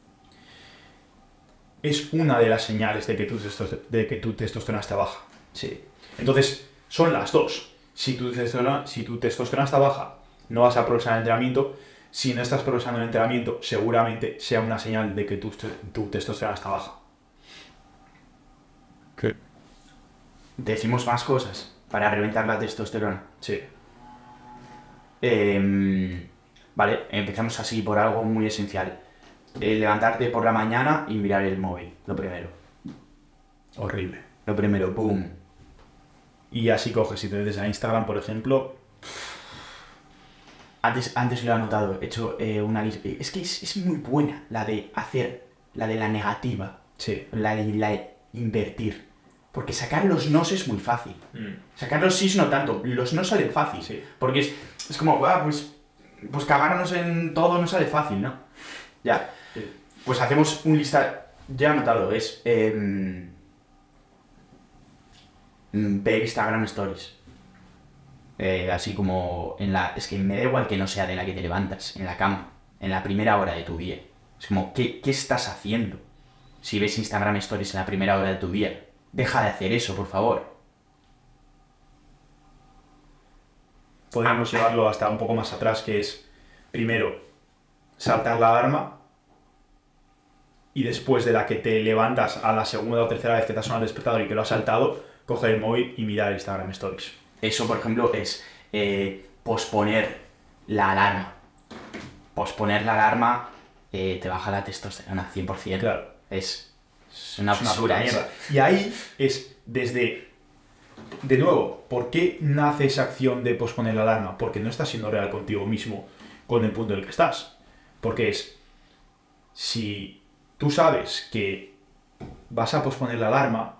es una de las señales de que tu testosterona está baja. Sí. Entonces, son las dos. Si tu testosterona está baja, no vas a progresar en el entrenamiento. Si no estás progresando en el entrenamiento, seguramente sea una señal de que tu testosterona está baja. ¿Qué? Decimos más cosas para reventar la testosterona. Sí. Vale, empezamos así por algo muy esencial. Levantarte por la mañana y mirar el móvil, lo primero. Horrible. Lo primero, boom. Y así coges, si te metes a Instagram, por ejemplo, Antes lo he anotado, he hecho una lista. Es que es muy buena la de la negativa, sí. la de invertir. Porque sacar los nos es muy fácil. Sacar los sís no tanto, los no salen fácil. Sí. Porque es como, pues cagarnos en todo no sale fácil, ¿no? Ya. Sí. Pues hacemos un lista, ya he anotado, ver Instagram Stories. Así como es que me da igual que no sea de la que te levantas, en la cama, en la primera hora de tu día. Es como, ¿qué estás haciendo? Si ves Instagram Stories en la primera hora de tu día, deja de hacer eso, por favor. Podríamos llevarlo hasta un poco más atrás, que es, primero, saltar la alarma, y después de la que te levantas a la segunda o tercera vez que te ha sonado el despertador y que lo has saltado, coger el móvil y mirar Instagram Stories. Eso, por ejemplo, es posponer la alarma. Posponer la alarma te baja la testosterona 100%. Claro. Es una Es una basura puta eso. mierda. Y ahí es desde... De nuevo, ¿por qué nace esa acción de posponer la alarma? Porque no estás siendo real contigo mismo con el punto en el que estás. Porque si tú sabes que vas a posponer la alarma,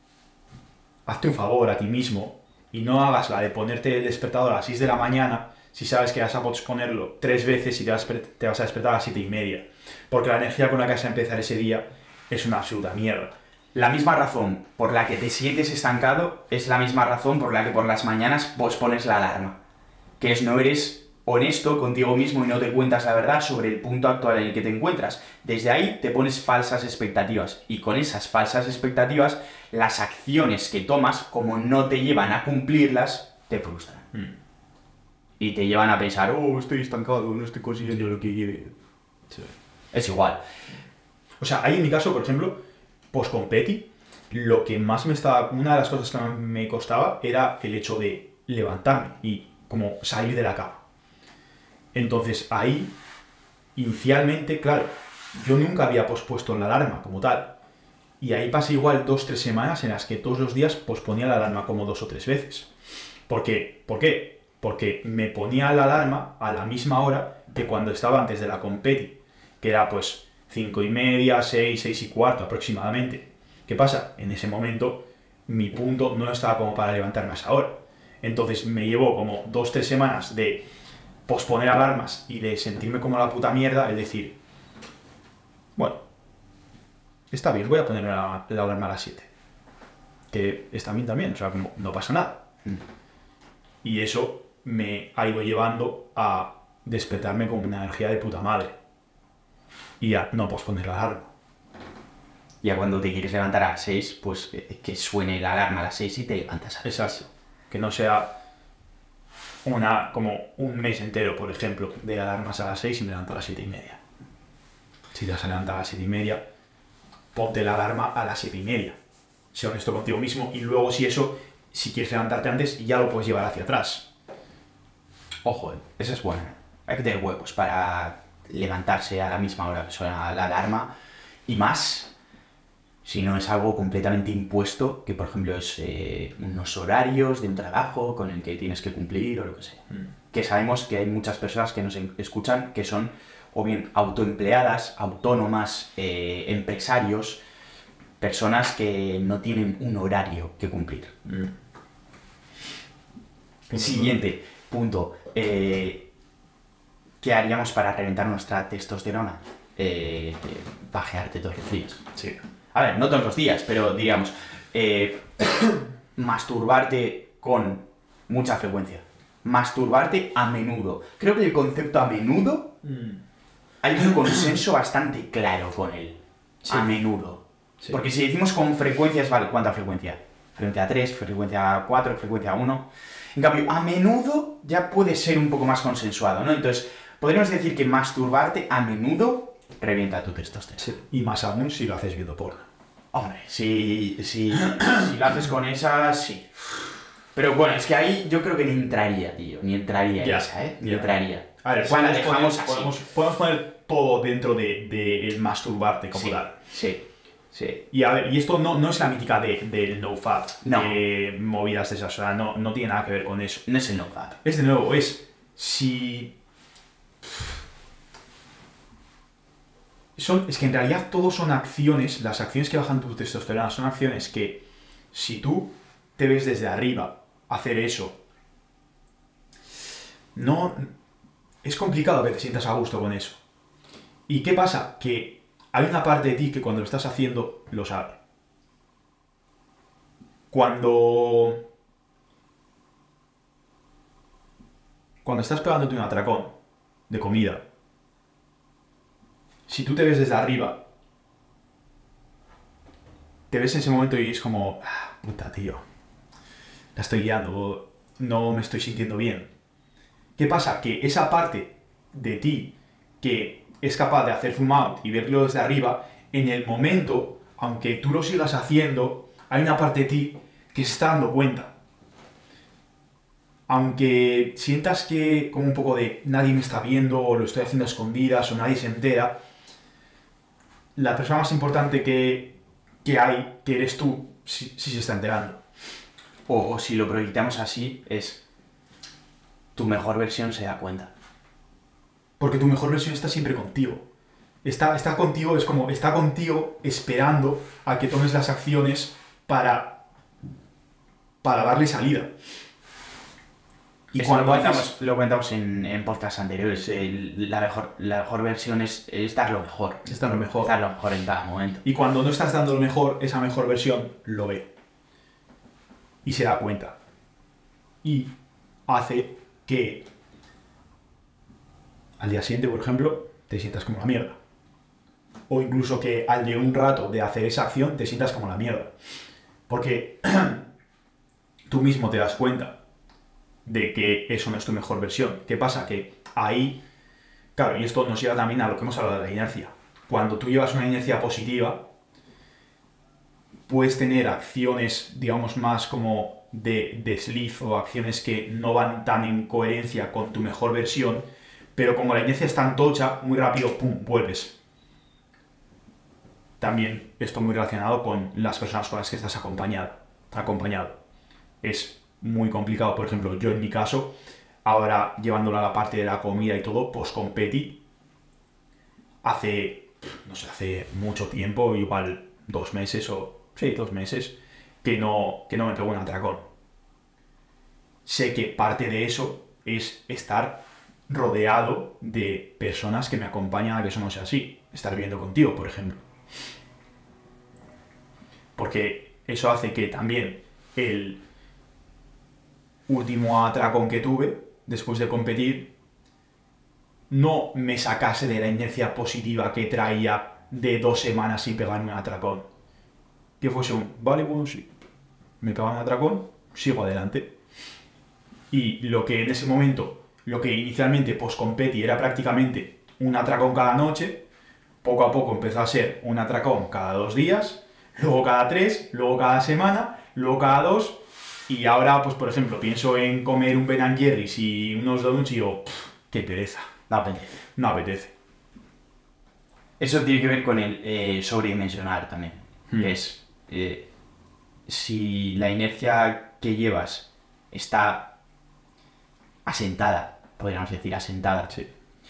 hazte un favor a ti mismo y no hagas la de ponerte el despertador a las 6 de la mañana si sabes que vas a posponerlo 3 veces y te vas a despertar a las 7:30. Porque la energía con la que vas a empezar ese día es una absoluta mierda. La misma razón por la que te sientes estancado es la misma razón por la que por las mañanas pospones la alarma. Que es no eres honesto contigo mismo y no te cuentas la verdad sobre el punto actual en el que te encuentras. Desde ahí te pones falsas expectativas y con esas falsas expectativas las acciones que tomas, como no te llevan a cumplirlas, te frustran. Y te llevan a pensar, oh, estoy estancado, no estoy consiguiendo lo que quiero. Sí. Es igual. O sea, ahí en mi caso, por ejemplo, post-competi, lo que más me estaba... Una de las cosas que más me costaba era el hecho de levantarme y como salir de la cama. Entonces ahí, inicialmente, claro, yo nunca había pospuesto la alarma como tal. Y ahí pasé igual 2-3 semanas en las que todos los días posponía la alarma como 2 o 3 veces. ¿Por qué? ¿Por qué? Porque me ponía la alarma a la misma hora que cuando estaba antes de la competi, que era pues 5:30, 6, 6:15 aproximadamente. ¿Qué pasa? En ese momento mi punto no estaba como para levantarme a esa hora. Entonces me llevó como 2-3 semanas de posponer alarmas y de sentirme como la puta mierda, es decir, bueno, está bien, voy a poner la alarma a las 7. Que está bien también, o sea, no pasa nada. Y eso me ha ido llevando a despertarme con una energía de puta madre. Y a no posponer la alarma. Ya cuando te quieres levantar a las 6, pues que suene la alarma a las 6 y te levantas a las 6. Exacto. Que no sea como un mes entero, por ejemplo, de alarmas a las 6 y me levanto a las 7:30. Si te vas a levantar a las 7:30, ponte la alarma a las 7:30. Sé honesto contigo mismo y luego si quieres levantarte antes, ya lo puedes llevar hacia atrás. Ojo, esa es buena. Hay que tener huevos para levantarse a la misma hora que suena la alarma. Y más si no es algo completamente impuesto, que por ejemplo es unos horarios de un trabajo con el que tienes que cumplir o lo que sea. Que sabemos que hay muchas personas que nos escuchan que son o bien autoempleadas, autónomas, empresarios, personas que no tienen un horario que cumplir. Siguiente punto. ¿Qué haríamos para reventar nuestra testosterona? Pajearte todos los días. Sí. A ver, no todos los días, pero digamos, masturbarte con mucha frecuencia. Masturbarte a menudo. Creo que el concepto a menudo hay un consenso bastante claro con él. Sí. A menudo. Sí. Porque si decimos con frecuencias, vale, ¿cuánta frecuencia? Frecuencia 3, frecuencia 4, frecuencia 1. En cambio, a menudo ya puede ser un poco más consensuado, ¿no? Entonces, podríamos decir que masturbarte a menudo revienta tu testosterona. Sí. Y más aún si lo haces viendo porno. Hombre, si lo haces con esa, sí. Pero bueno, es que ahí yo creo que ni entraría, tío. Ni entraría esa, ¿eh? Ni entraría. A ver, podemos poner todo dentro de el masturbarte como tal. Sí. Sí. Y a ver, y esto no es la mítica del no-fap. No. Movidas de esas, o sea, no tiene nada que ver con eso. No es el no-fap. Es de nuevo, si... Es que en realidad todos son acciones, las acciones que bajan tu testosterona son acciones que si tú te ves desde arriba hacer eso, no... Es complicado que te sientas a gusto con eso. ¿Y qué pasa? Que hay una parte de ti que cuando lo estás haciendo lo sabe. Cuando estás pegándote un atracón de comida, si tú te ves desde arriba, te ves en ese momento y es como, puta, tío, la estoy guiando, no me estoy sintiendo bien. ¿Qué pasa? Que esa parte de ti que es capaz de hacer zoom out y verlo desde arriba, en el momento, aunque tú lo sigas haciendo, hay una parte de ti que se está dando cuenta. Aunque sientas que como un poco de nadie me está viendo, o lo estoy haciendo a escondidas, o nadie se entera, la persona más importante que hay, que eres tú, sí se está enterando. O si lo proyectamos así, es tu mejor versión se da cuenta. Porque tu mejor versión está siempre contigo. Está contigo, es como, está contigo esperando a que tomes las acciones para darle salida. Y Esto cuando lo comentamos en podcasts anteriores. La mejor versión es dar lo mejor. Es dar lo mejor. Dar lo mejor en cada momento. Y cuando no estás dando lo mejor, esa mejor versión lo ve. Y se da cuenta. Y hace que al día siguiente, por ejemplo, te sientas como la mierda. O incluso que al de un rato de hacer esa acción te sientas como la mierda. Porque tú mismo te das cuenta de que eso no es tu mejor versión. ¿Qué pasa? Que ahí, claro, y esto nos lleva también a lo que hemos hablado de la inercia. Cuando tú llevas una inercia positiva, puedes tener acciones, digamos, más como de desliz o acciones que no van tan en coherencia con tu mejor versión, pero como la inercia es tan tocha, muy rápido, ¡pum!, vuelves. También esto muy relacionado con las personas con las que estás acompañado. Es muy complicado, por ejemplo, yo en mi caso, ahora llevándolo a la parte de la comida y todo, post-competi, hace mucho tiempo, igual 2 meses que no me pego un atracón. Sé que parte de eso es estar rodeado de personas que me acompañan a que eso no sea así. Estar viviendo contigo, por ejemplo. Porque eso hace que también el último atracón que tuve, después de competir, no me sacase de la inercia positiva que traía de 2 semanas sin pegarme un atracón. Que fuese vale, bueno, sí, me pegan un atracón, sigo adelante. Y lo que en ese momento, lo que inicialmente post-competi era prácticamente un atracón cada noche, poco a poco empezó a ser un atracón cada 2 días, luego cada 3, luego cada semana, luego cada 2, y ahora, pues por ejemplo, pienso en comer un Ben & Jerry's y unos donuts y digo, qué pereza. No apetece. Eso tiene que ver con el sobredimensionar también. Que es, si la inercia que llevas está asentada, podríamos decir asentada, Sí.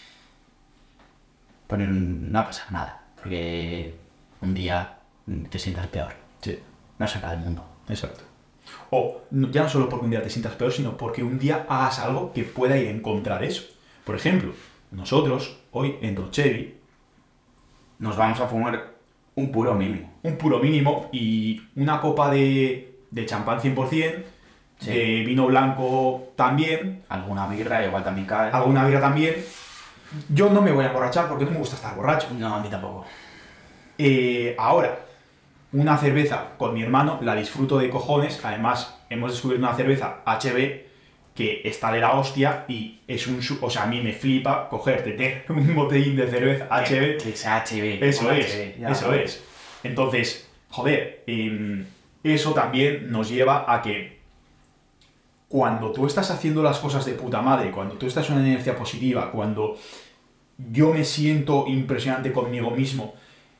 pues no pasa nada, porque un día te sientas peor. Sí. No se acaba el mundo. Exacto. O ya no solo porque un día te sientas peor, sino porque un día hagas algo que pueda ir en contra de eso. Por ejemplo, nosotros, hoy en Dolcevi, Nos vamos a fumar un puro mínimo. un puro mínimo y una copa de champán 100%, Sí. de vino blanco también, Alguna birra igual también cae. alguna birra también. Yo no me voy a emborrachar porque no me gusta estar borracho. No, a mí tampoco. Ahora, una cerveza con mi hermano la disfruto de cojones. Además, hemos descubierto una cerveza HB que está de la hostia y es o sea, a mí me flipa cogerte un botellín de cerveza HB. Que sea HB. Eso HB, es, ya. eso es. Entonces, joder, eso también nos lleva a que cuando tú estás haciendo las cosas de puta madre, cuando tú estás en una inercia positiva, cuando yo me siento impresionante conmigo mismo,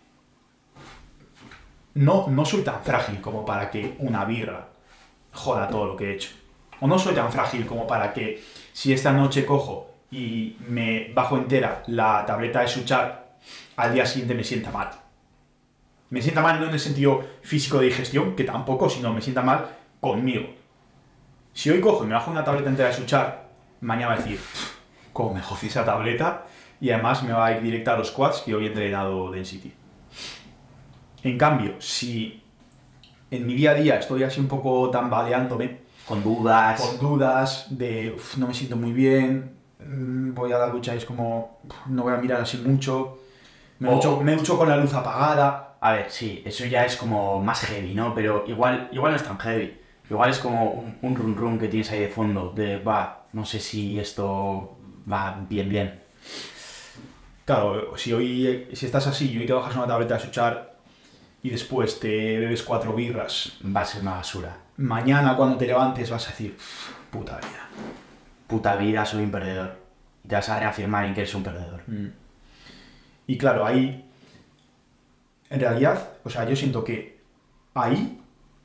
no soy tan frágil como para que una birra joda todo lo que he hecho. O no soy tan frágil como para que si esta noche cojo y me bajo entera la tableta de Suchar, al día siguiente me sienta mal. Me sienta mal no en el sentido físico de digestión, que tampoco, sino me sienta mal conmigo. Si hoy cojo y me bajo una tableta entera de Suchar, mañana va a decir, cómo me jodí esa tableta, y además me va a ir directa a los quads que hoy he entrenado Density. En cambio, si en mi día a día estoy así un poco tambaleándome, Con dudas. con dudas de no me siento muy bien, voy a la ducha y es como no voy a mirar así mucho, me ducho con la luz apagada. A ver, sí, eso ya es como más heavy, ¿no? Pero igual no es tan heavy. Igual es como un run run que tienes ahí de fondo, de no sé si esto va bien. Claro, si estás así y hoy te bajas una tableta de Suchar y después te bebes 4 birras, Va a ser una basura. mañana cuando te levantes vas a decir, puta vida. Puta vida, soy un perdedor. Y te vas a reafirmar en que eres un perdedor. Y claro, ahí, en realidad, o sea, yo siento que ahí,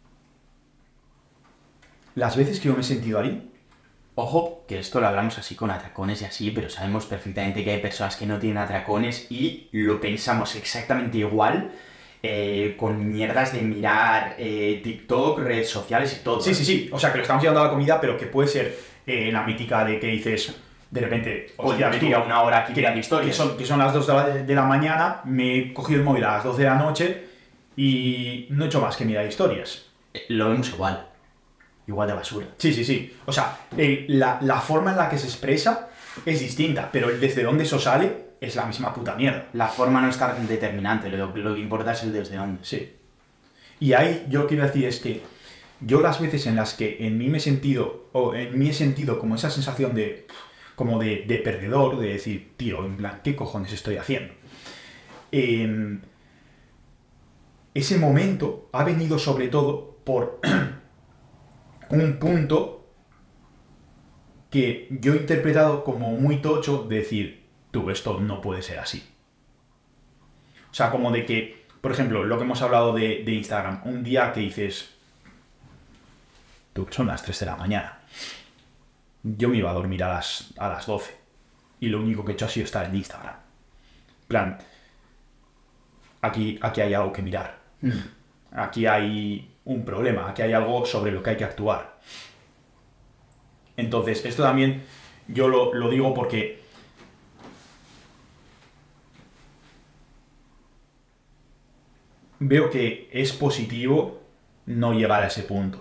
las veces que yo me he sentido ahí, Ojo, que esto lo hablamos así con atracones y así, pero sabemos perfectamente que hay personas que no tienen atracones y lo pensamos exactamente igual con mierdas de mirar TikTok, redes sociales y todo. Sí. O sea, que lo estamos llevando a la comida, pero que puede ser la mítica de que dices, de repente, hostia, me tira una hora aquí mirando historias. Que son las 2 de la mañana, me he cogido el móvil a las 12 de la noche y no he hecho más que mirar historias. Lo vemos igual. Igual de basura. Sí. O sea, la forma en la que se expresa es distinta, pero desde dónde eso sale es la misma puta mierda. La forma no es tan determinante, lo que importa es el desde dónde. Sí. Y ahí yo lo que iba a decir es que yo las veces en las que en mí he sentido como esa sensación de perdedor, de decir, tío, en plan, ¿qué cojones estoy haciendo? Ese momento ha venido sobre todo por un punto que yo he interpretado como muy tocho de decir, tú, esto no puede ser así. O sea, como de que, por ejemplo, lo que hemos hablado de Instagram, un día que dices, tú, son las 3 de la mañana, yo me iba a dormir a las 12 y lo único que he hecho ha sido estar en Instagram. En plan, aquí hay algo que mirar. Aquí hay un problema, aquí hay algo sobre lo que hay que actuar. Entonces, esto también yo lo digo porque veo que es positivo no llegar a ese punto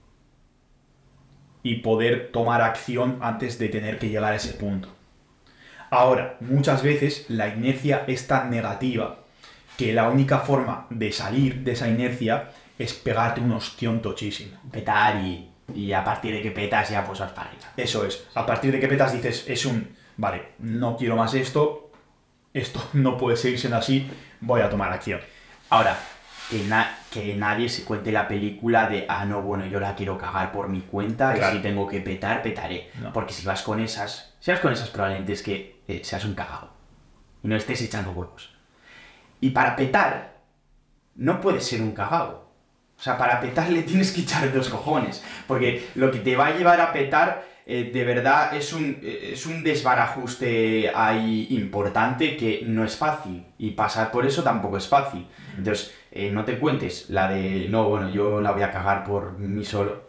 y poder tomar acción antes de tener que llegar a ese punto. Ahora, muchas veces la inercia es tan negativa que la única forma de salir de esa inercia es pegarte un ostión tochísimo. Petar y a partir de que petas ya pues vas para arriba. Eso es. A partir de que petas dices, vale, no quiero más esto no puede seguir siendo así, voy a tomar acción. Ahora, que nadie se cuente la película de, no, bueno, yo la quiero cagar por mi cuenta, claro, y si tengo que petar, petaré. No. Porque si vas con esas probablemente es que seas un cagado y no estés echando huevos. Y para petar, no puedes ser un cagado. O sea, para petar le tienes que echar 2 cojones. Porque lo que te va a llevar a petar, de verdad, es un desbarajuste ahí importante que no es fácil. Y pasar por eso tampoco es fácil. Entonces, no te cuentes la de, no, bueno, yo la voy a cagar por mí solo.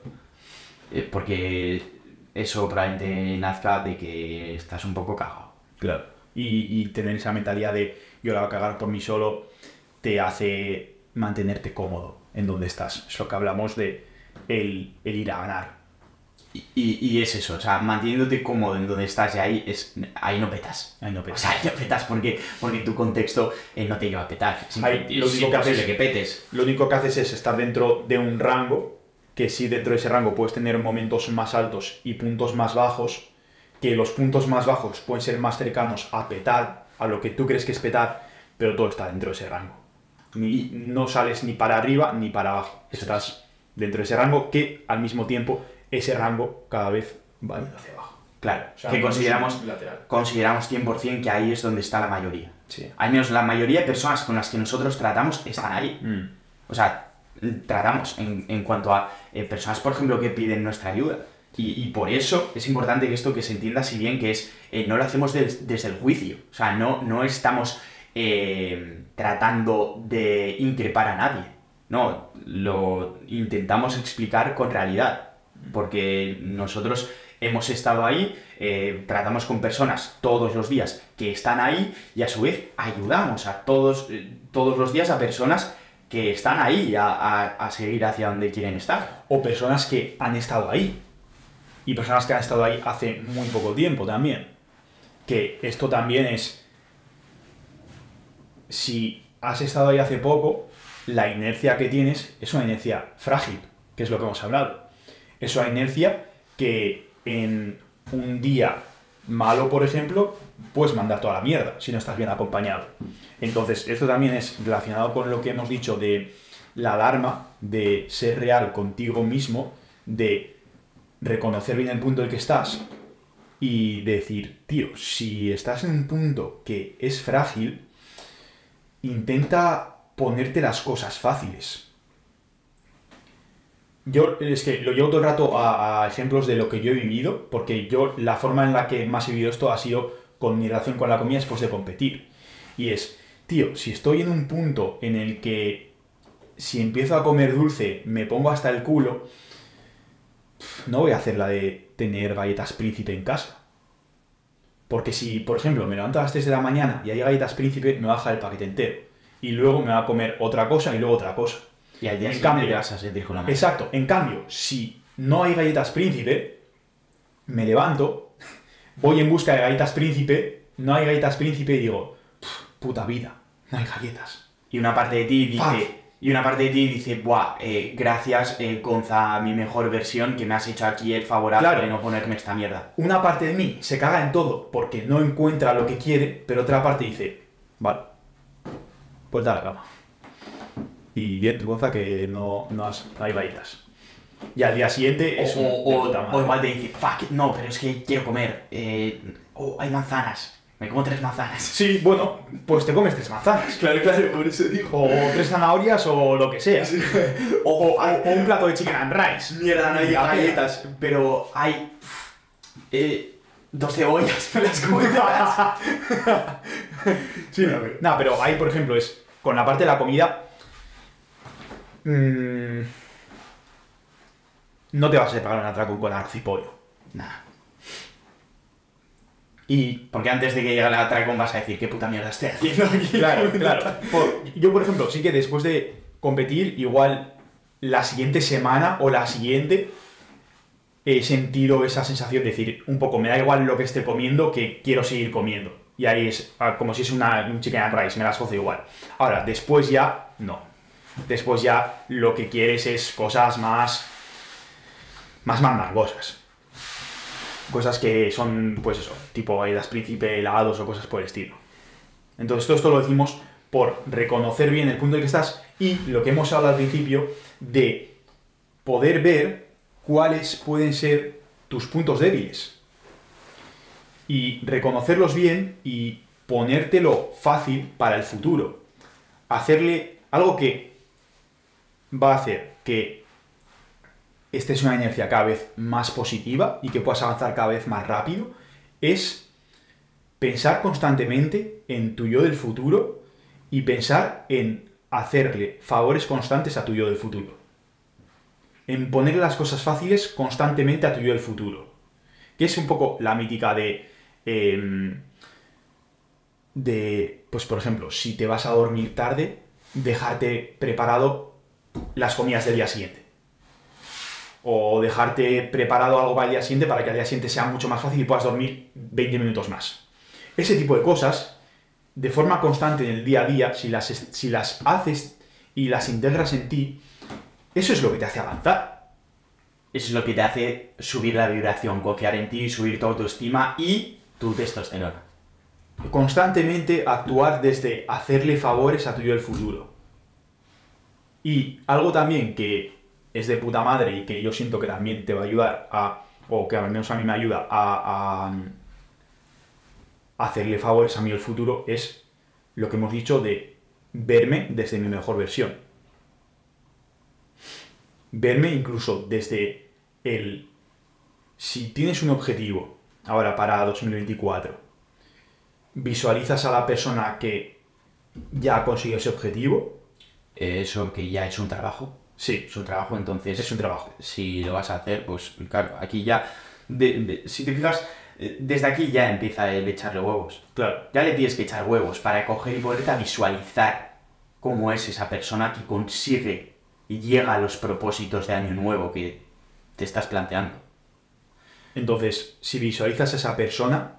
Porque eso probablemente nazca de que estás un poco cagado. Claro. Y tener esa mentalidad de yo la voy a cagar por mí solo te hace mantenerte cómodo en donde estás. Es lo que hablamos de el ir a ganar. Y es eso, o sea, manteniéndote cómodo en donde estás y ahí no petas. Ahí no petas. O sea, ahí no petas porque tu contexto no te lleva a petar. Lo único que haces es estar dentro de un rango, que sí, dentro de ese rango puedes tener momentos más altos y puntos más bajos, que los puntos más bajos pueden ser más cercanos a petar, a lo que tú crees que es petar, pero todo está dentro de ese rango. No sales ni para arriba ni para abajo. Estás dentro de ese rango que, al mismo tiempo, ese rango cada vez va hacia abajo. Claro, o sea, que consideramos 100% que ahí es donde está la mayoría. Sí. Al menos la mayoría de personas con las que nosotros tratamos están ahí. O sea, tratamos en cuanto a personas, por ejemplo, que piden nuestra ayuda. Y por eso es importante que esto que se entienda así bien, que es, no lo hacemos desde el juicio. O sea, no estamos tratando de increpar a nadie. No, lo intentamos explicar con realidad. Porque nosotros hemos estado ahí, tratamos con personas todos los días que están ahí y a su vez ayudamos a todos los días a personas que están ahí a seguir hacia donde quieren estar. O personas que han estado ahí. Y personas que han estado ahí hace muy poco tiempo también. Que esto también es... Si has estado ahí hace poco, la inercia que tienes es una inercia frágil, que es lo que hemos hablado. Es una inercia que en un día malo, por ejemplo, puedes mandar toda la mierda si no estás bien acompañado. Entonces, esto también es relacionado con lo que hemos dicho de la alarma, de ser real contigo mismo, de reconocer bien el punto en el que estás y decir, tío, si estás en un punto que es frágil, intenta ponerte las cosas fáciles. Yo es que lo llevo todo el rato a ejemplos de lo que yo he vivido, porque yo la forma en la que más he vivido esto ha sido con mi relación con la comida después de competir. Y es, tío, si estoy en un punto en el que si empiezo a comer dulce me pongo hasta el culo, no voy a hacer la de tener galletas Príncipe en casa. Porque si, por ejemplo, me levanto a las 3 de la mañana y hay galletas Príncipe, me va a dejar el paquete entero. Y luego me va a comer otra cosa y luego otra cosa. Y al día En siguiente cambio, te vas a sentir con la mano. Exacto. En cambio, si no hay galletas Príncipe, me levanto, voy en busca de galletas Príncipe, no hay galletas Príncipe y digo, puta vida, no hay galletas. Y una parte de ti Fuck. dice, buah, gracias, Gonza, mi mejor versión, que me has hecho aquí el favorazo Claro. de no ponerme esta mierda. Una parte de mí se caga en todo porque no encuentra lo que quiere, pero otra parte dice, vale, pues da la cama. Y bien, Gonza, que no hay galletas. Y al día siguiente es O puta madre. igual te dice, fuck, no, pero es que quiero comer. Hay manzanas. Me como 3 manzanas. Sí, bueno, pues te comes 3 manzanas. Claro, por eso digo. O 3 zanahorias o lo que sea. O un plato de chicken and rice. Mierda, no hay Y a galletas, pero hay 2 cebollas, me las como todas. Sí, no, pero ahí, por ejemplo, es con la parte de la comida. No te vas a pagar un atraco con arroz y pollo. Nah. Y Porque antes de que llegue la atracón vas a decir, ¿qué puta mierda estoy haciendo aquí? claro. Yo, por ejemplo, sí que después de competir, igual la siguiente semana o la siguiente, he sentido esa sensación de decir, un poco, me da igual lo que esté comiendo, que quiero seguir comiendo. Y ahí es como si es un chicken and rice, me las gozo igual. Ahora, después ya, no. Después ya lo que quieres es cosas más mandangosas. Cosas que son, pues eso, tipo galletas Príncipe, helados o cosas por el estilo. Entonces todo esto lo decimos por reconocer bien el punto en el que estás y lo que hemos hablado al principio de poder ver cuáles pueden ser tus puntos débiles. Y reconocerlos bien y ponértelo fácil para el futuro. Hacerle algo que va a hacer que esta es una inercia cada vez más positiva y que puedas avanzar cada vez más rápido, es pensar constantemente en tu yo del futuro y pensar en hacerle favores constantes a tu yo del futuro. En ponerle las cosas fáciles constantemente a tu yo del futuro. Que es un poco la mítica pues por ejemplo, si te vas a dormir tarde, dejarte preparado las comidas del día siguiente. O dejarte preparado algo para el día siguiente para que al día siguiente sea mucho más fácil y puedas dormir 20 minutos más. Ese tipo de cosas, de forma constante en el día a día, si las haces y las integras en ti, eso es lo que te hace avanzar. Eso es lo que te hace subir la vibración, confiar en ti, subir tu autoestima y tu testosterona. Constantemente actuar desde hacerle favores a tu yo del futuro. Y algo también que es de puta madre y que yo siento que también te va a ayudar o que al menos a mí me ayuda a hacerle favores a mí el futuro, es lo que hemos dicho de verme desde mi mejor versión. Verme incluso desde si tienes un objetivo ahora para 2024, visualizas a la persona que ya ha conseguido ese objetivo. Eso que ya es un trabajo. Sí, Es un trabajo, entonces... es un trabajo. Si lo vas a hacer, pues claro, aquí ya... si te fijas, desde aquí ya empieza el echarle huevos. Claro. Ya le tienes que echar huevos para coger y ponerte a visualizar cómo es esa persona que consigue y llega a los propósitos de año nuevo que te estás planteando. Entonces, si visualizas a esa persona,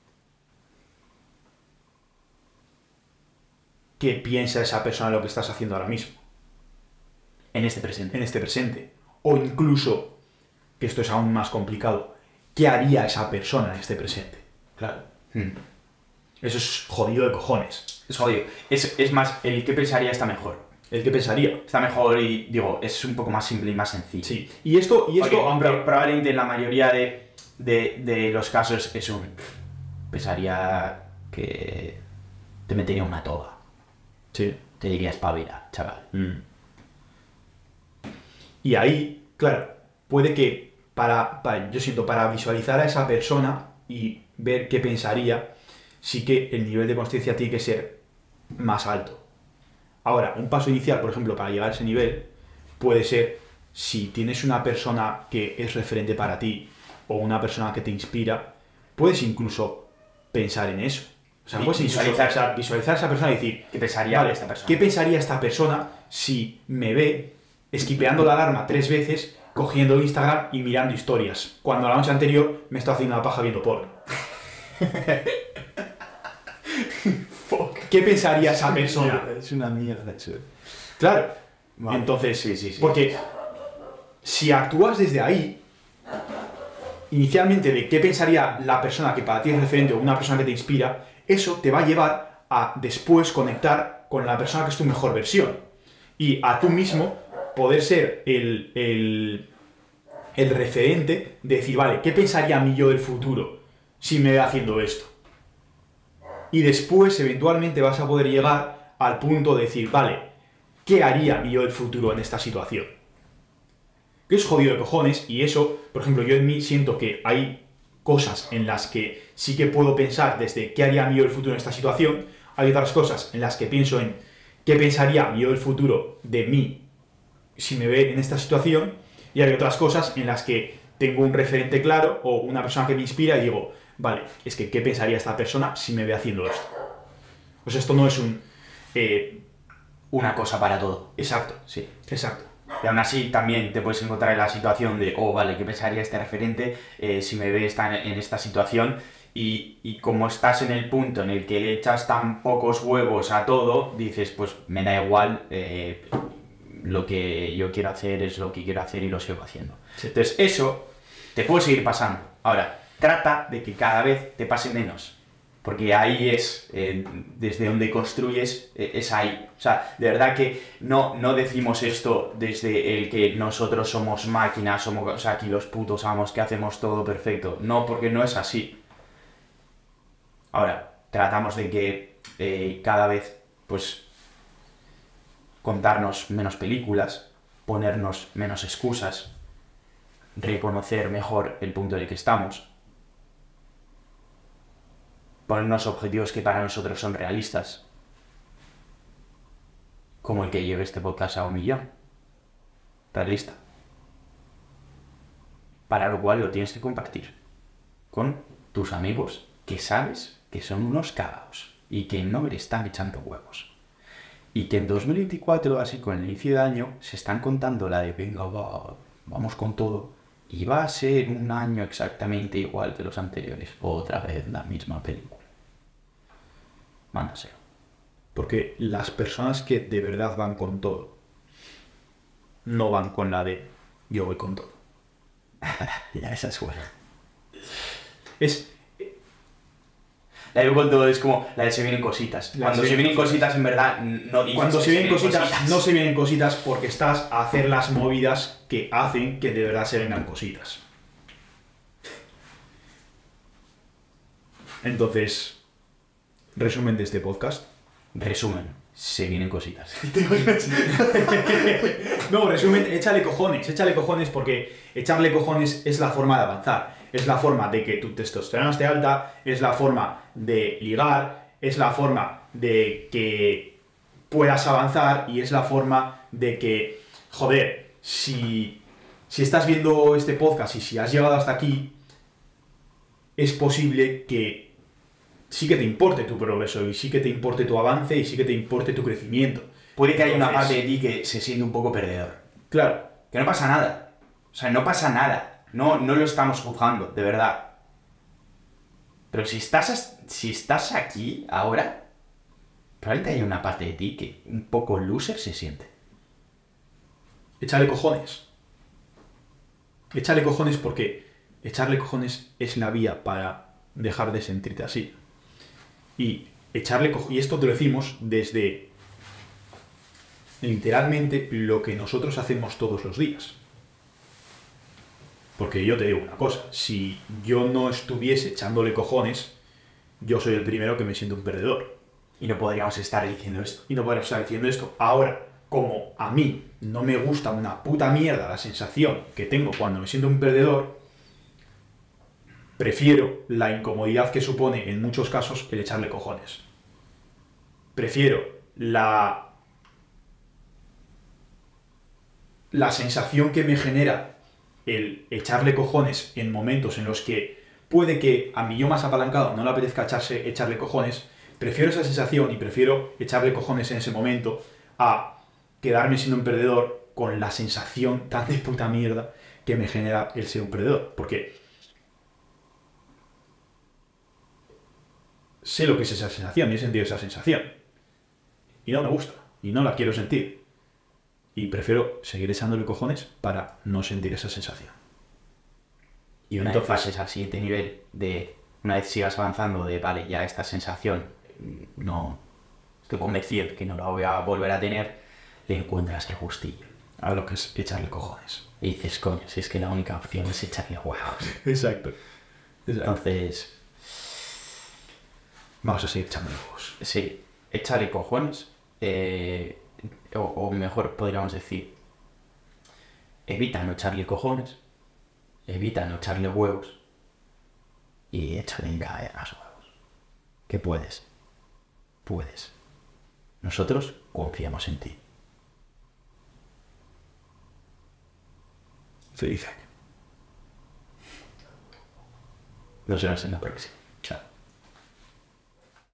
¿qué piensa esa persona de lo que estás haciendo ahora mismo? En este presente. En este presente. O incluso, que esto es aún más complicado, ¿qué haría esa persona en este presente? Claro. Eso es jodido de cojones. Es jodido. Es más, el que pensaría está mejor. ¿El que pensaría? Está mejor y, digo, es un poco más simple y más sencillo. Sí. Y esto Porque probablemente en la mayoría de los casos es pensaría que te metería una toga. Sí. Te diría espabila, chaval. Y ahí, claro, puede que yo siento, para visualizar a esa persona y ver qué pensaría, sí que el nivel de conciencia tiene que ser más alto. Ahora, un paso inicial, por ejemplo, para llegar a ese nivel, puede ser si tienes una persona que es referente para ti o una persona que te inspira, puedes incluso pensar en eso. O sea, puedes visualizar a esa persona y decir, ¿qué pensaría vale, esta persona? ¿Qué pensaría esta persona si me ve esquipeando la alarma 3 veces, cogiendo Instagram y mirando historias, cuando la noche anterior me estoy haciendo una paja viendo porno? ¿Qué pensaría esa persona? Es una mierda eso. Claro. Vale. Entonces, sí. Porque si actúas desde ahí, inicialmente de qué pensaría la persona que para ti es referente o una persona que te inspira, eso te va a llevar a después conectar con la persona que es tu mejor versión. Y a tú mismo poder ser el referente de decir, vale, ¿qué pensaría mi yo del futuro si me ve haciendo esto? Y después, eventualmente, vas a poder llegar al punto de decir, vale, ¿qué haría mi yo del futuro en esta situación? Que es jodido de cojones, y eso, por ejemplo, yo en mí siento que hay cosas en las que sí que puedo pensar desde qué haría mi yo del futuro en esta situación, hay otras cosas en las que pienso en qué pensaría mi yo del futuro de mí si me ve en esta situación, y hay otras cosas en las que tengo un referente claro o una persona que me inspira y digo, vale, es que ¿qué pensaría esta persona si me ve haciendo esto? O sea, esto no es una cosa para todo. Exacto, Sí. exacto. Y aún así también te puedes encontrar en la situación de, oh, vale, ¿qué pensaría este referente si me ve en esta situación? Y como estás en el punto en el que le echas tan pocos huevos a todo, dices, pues me da igual, lo que yo quiero hacer es lo que quiero hacer y lo sigo haciendo. Sí. Entonces eso te puede seguir pasando. Ahora, trata de que cada vez te pase menos. Porque ahí es, desde donde construyes, es ahí. O sea, de verdad que no decimos esto desde el que nosotros somos máquinas, somos aquí los putos amos que hacemos todo perfecto. No, porque no es así. Ahora, tratamos de que cada vez, pues, contarnos menos películas, ponernos menos excusas, reconocer mejor el punto en el que estamos, ponernos objetivos que para nosotros son realistas, como el que lleve este podcast a 1 millón. Realista. Para lo cual lo tienes que compartir con tus amigos que sabes que son unos cagados y que no le están echando huevos. Y que en 2024, así con el inicio de año, se están contando la de venga, vamos con todo. Y va a ser un año exactamente igual que los anteriores. Otra vez la misma película. Mándaselo. Porque las personas que de verdad van con todo, no van con la de yo voy con todo. Ya, esa es buena. Es... La de con todo es como la de se vienen cositas. Cuando se vienen cositas, en verdad, no dices Cuando que se vienen cositas, no se vienen cositas porque estás a hacer las movidas que hacen que de verdad se vengan cositas. Entonces, resumen de este podcast. Resumen, se vienen cositas. No, resumen, échale cojones porque echarle cojones es la forma de avanzar. Es la forma de que tu testosterona esté alta, es la forma de ligar, es la forma de que puedas avanzar y es la forma de que, joder, si estás viendo este podcast y si has llegado hasta aquí, es posible que sí que te importe tu progreso y sí que te importe tu avance y sí que te importe tu crecimiento. Puede que haya una parte de ti que se siente un poco perdedor. Claro. Que no pasa nada. O sea, no pasa nada. No lo estamos juzgando, de verdad. Pero si estás aquí ahora, probablemente hay una parte de ti que un poco loser se siente. Échale cojones. Échale cojones porque echarle cojones es la vía para dejar de sentirte así. Y esto te lo decimos desde literalmente lo que nosotros hacemos todos los días. Porque yo te digo una cosa, si yo no estuviese echándole cojones, yo soy el primero que me siento un perdedor. Y no podríamos estar diciendo esto. Ahora, como a mí no me gusta una puta mierda la sensación que tengo cuando me siento un perdedor, prefiero la incomodidad que supone en muchos casos el echarle cojones. prefiero la sensación que me genera el echarle cojones en momentos en los que puede que a mi yo más apalancado no le apetezca echarle cojones, prefiero esa sensación y prefiero echarle cojones en ese momento a quedarme siendo un perdedor con la sensación tan de puta mierda que me genera el ser un perdedor. Porque sé lo que es esa sensación y he sentido esa sensación. Y no me gusta. Y no la quiero sentir. Y prefiero seguir echándole cojones para no sentir esa sensación. Y una vez pases al siguiente nivel de... Una vez sigas avanzando de, vale, ya esta sensación no... Estoy convencido de que no la voy a volver a tener, le encuentras el gustillo. A lo que es echarle cojones. Y dices, coño, si es que la única opción es echarle huevos. Exacto. Entonces... Vamos a seguir echando huevos. Sí, echarle cojones, o mejor podríamos decir, evita no echarle cojones, evita no echarle huevos y échale ganas huevos. ¿Qué puedes? Puedes. Nosotros confiamos en ti. Feliz año. Nos vemos en la próxima. Chao.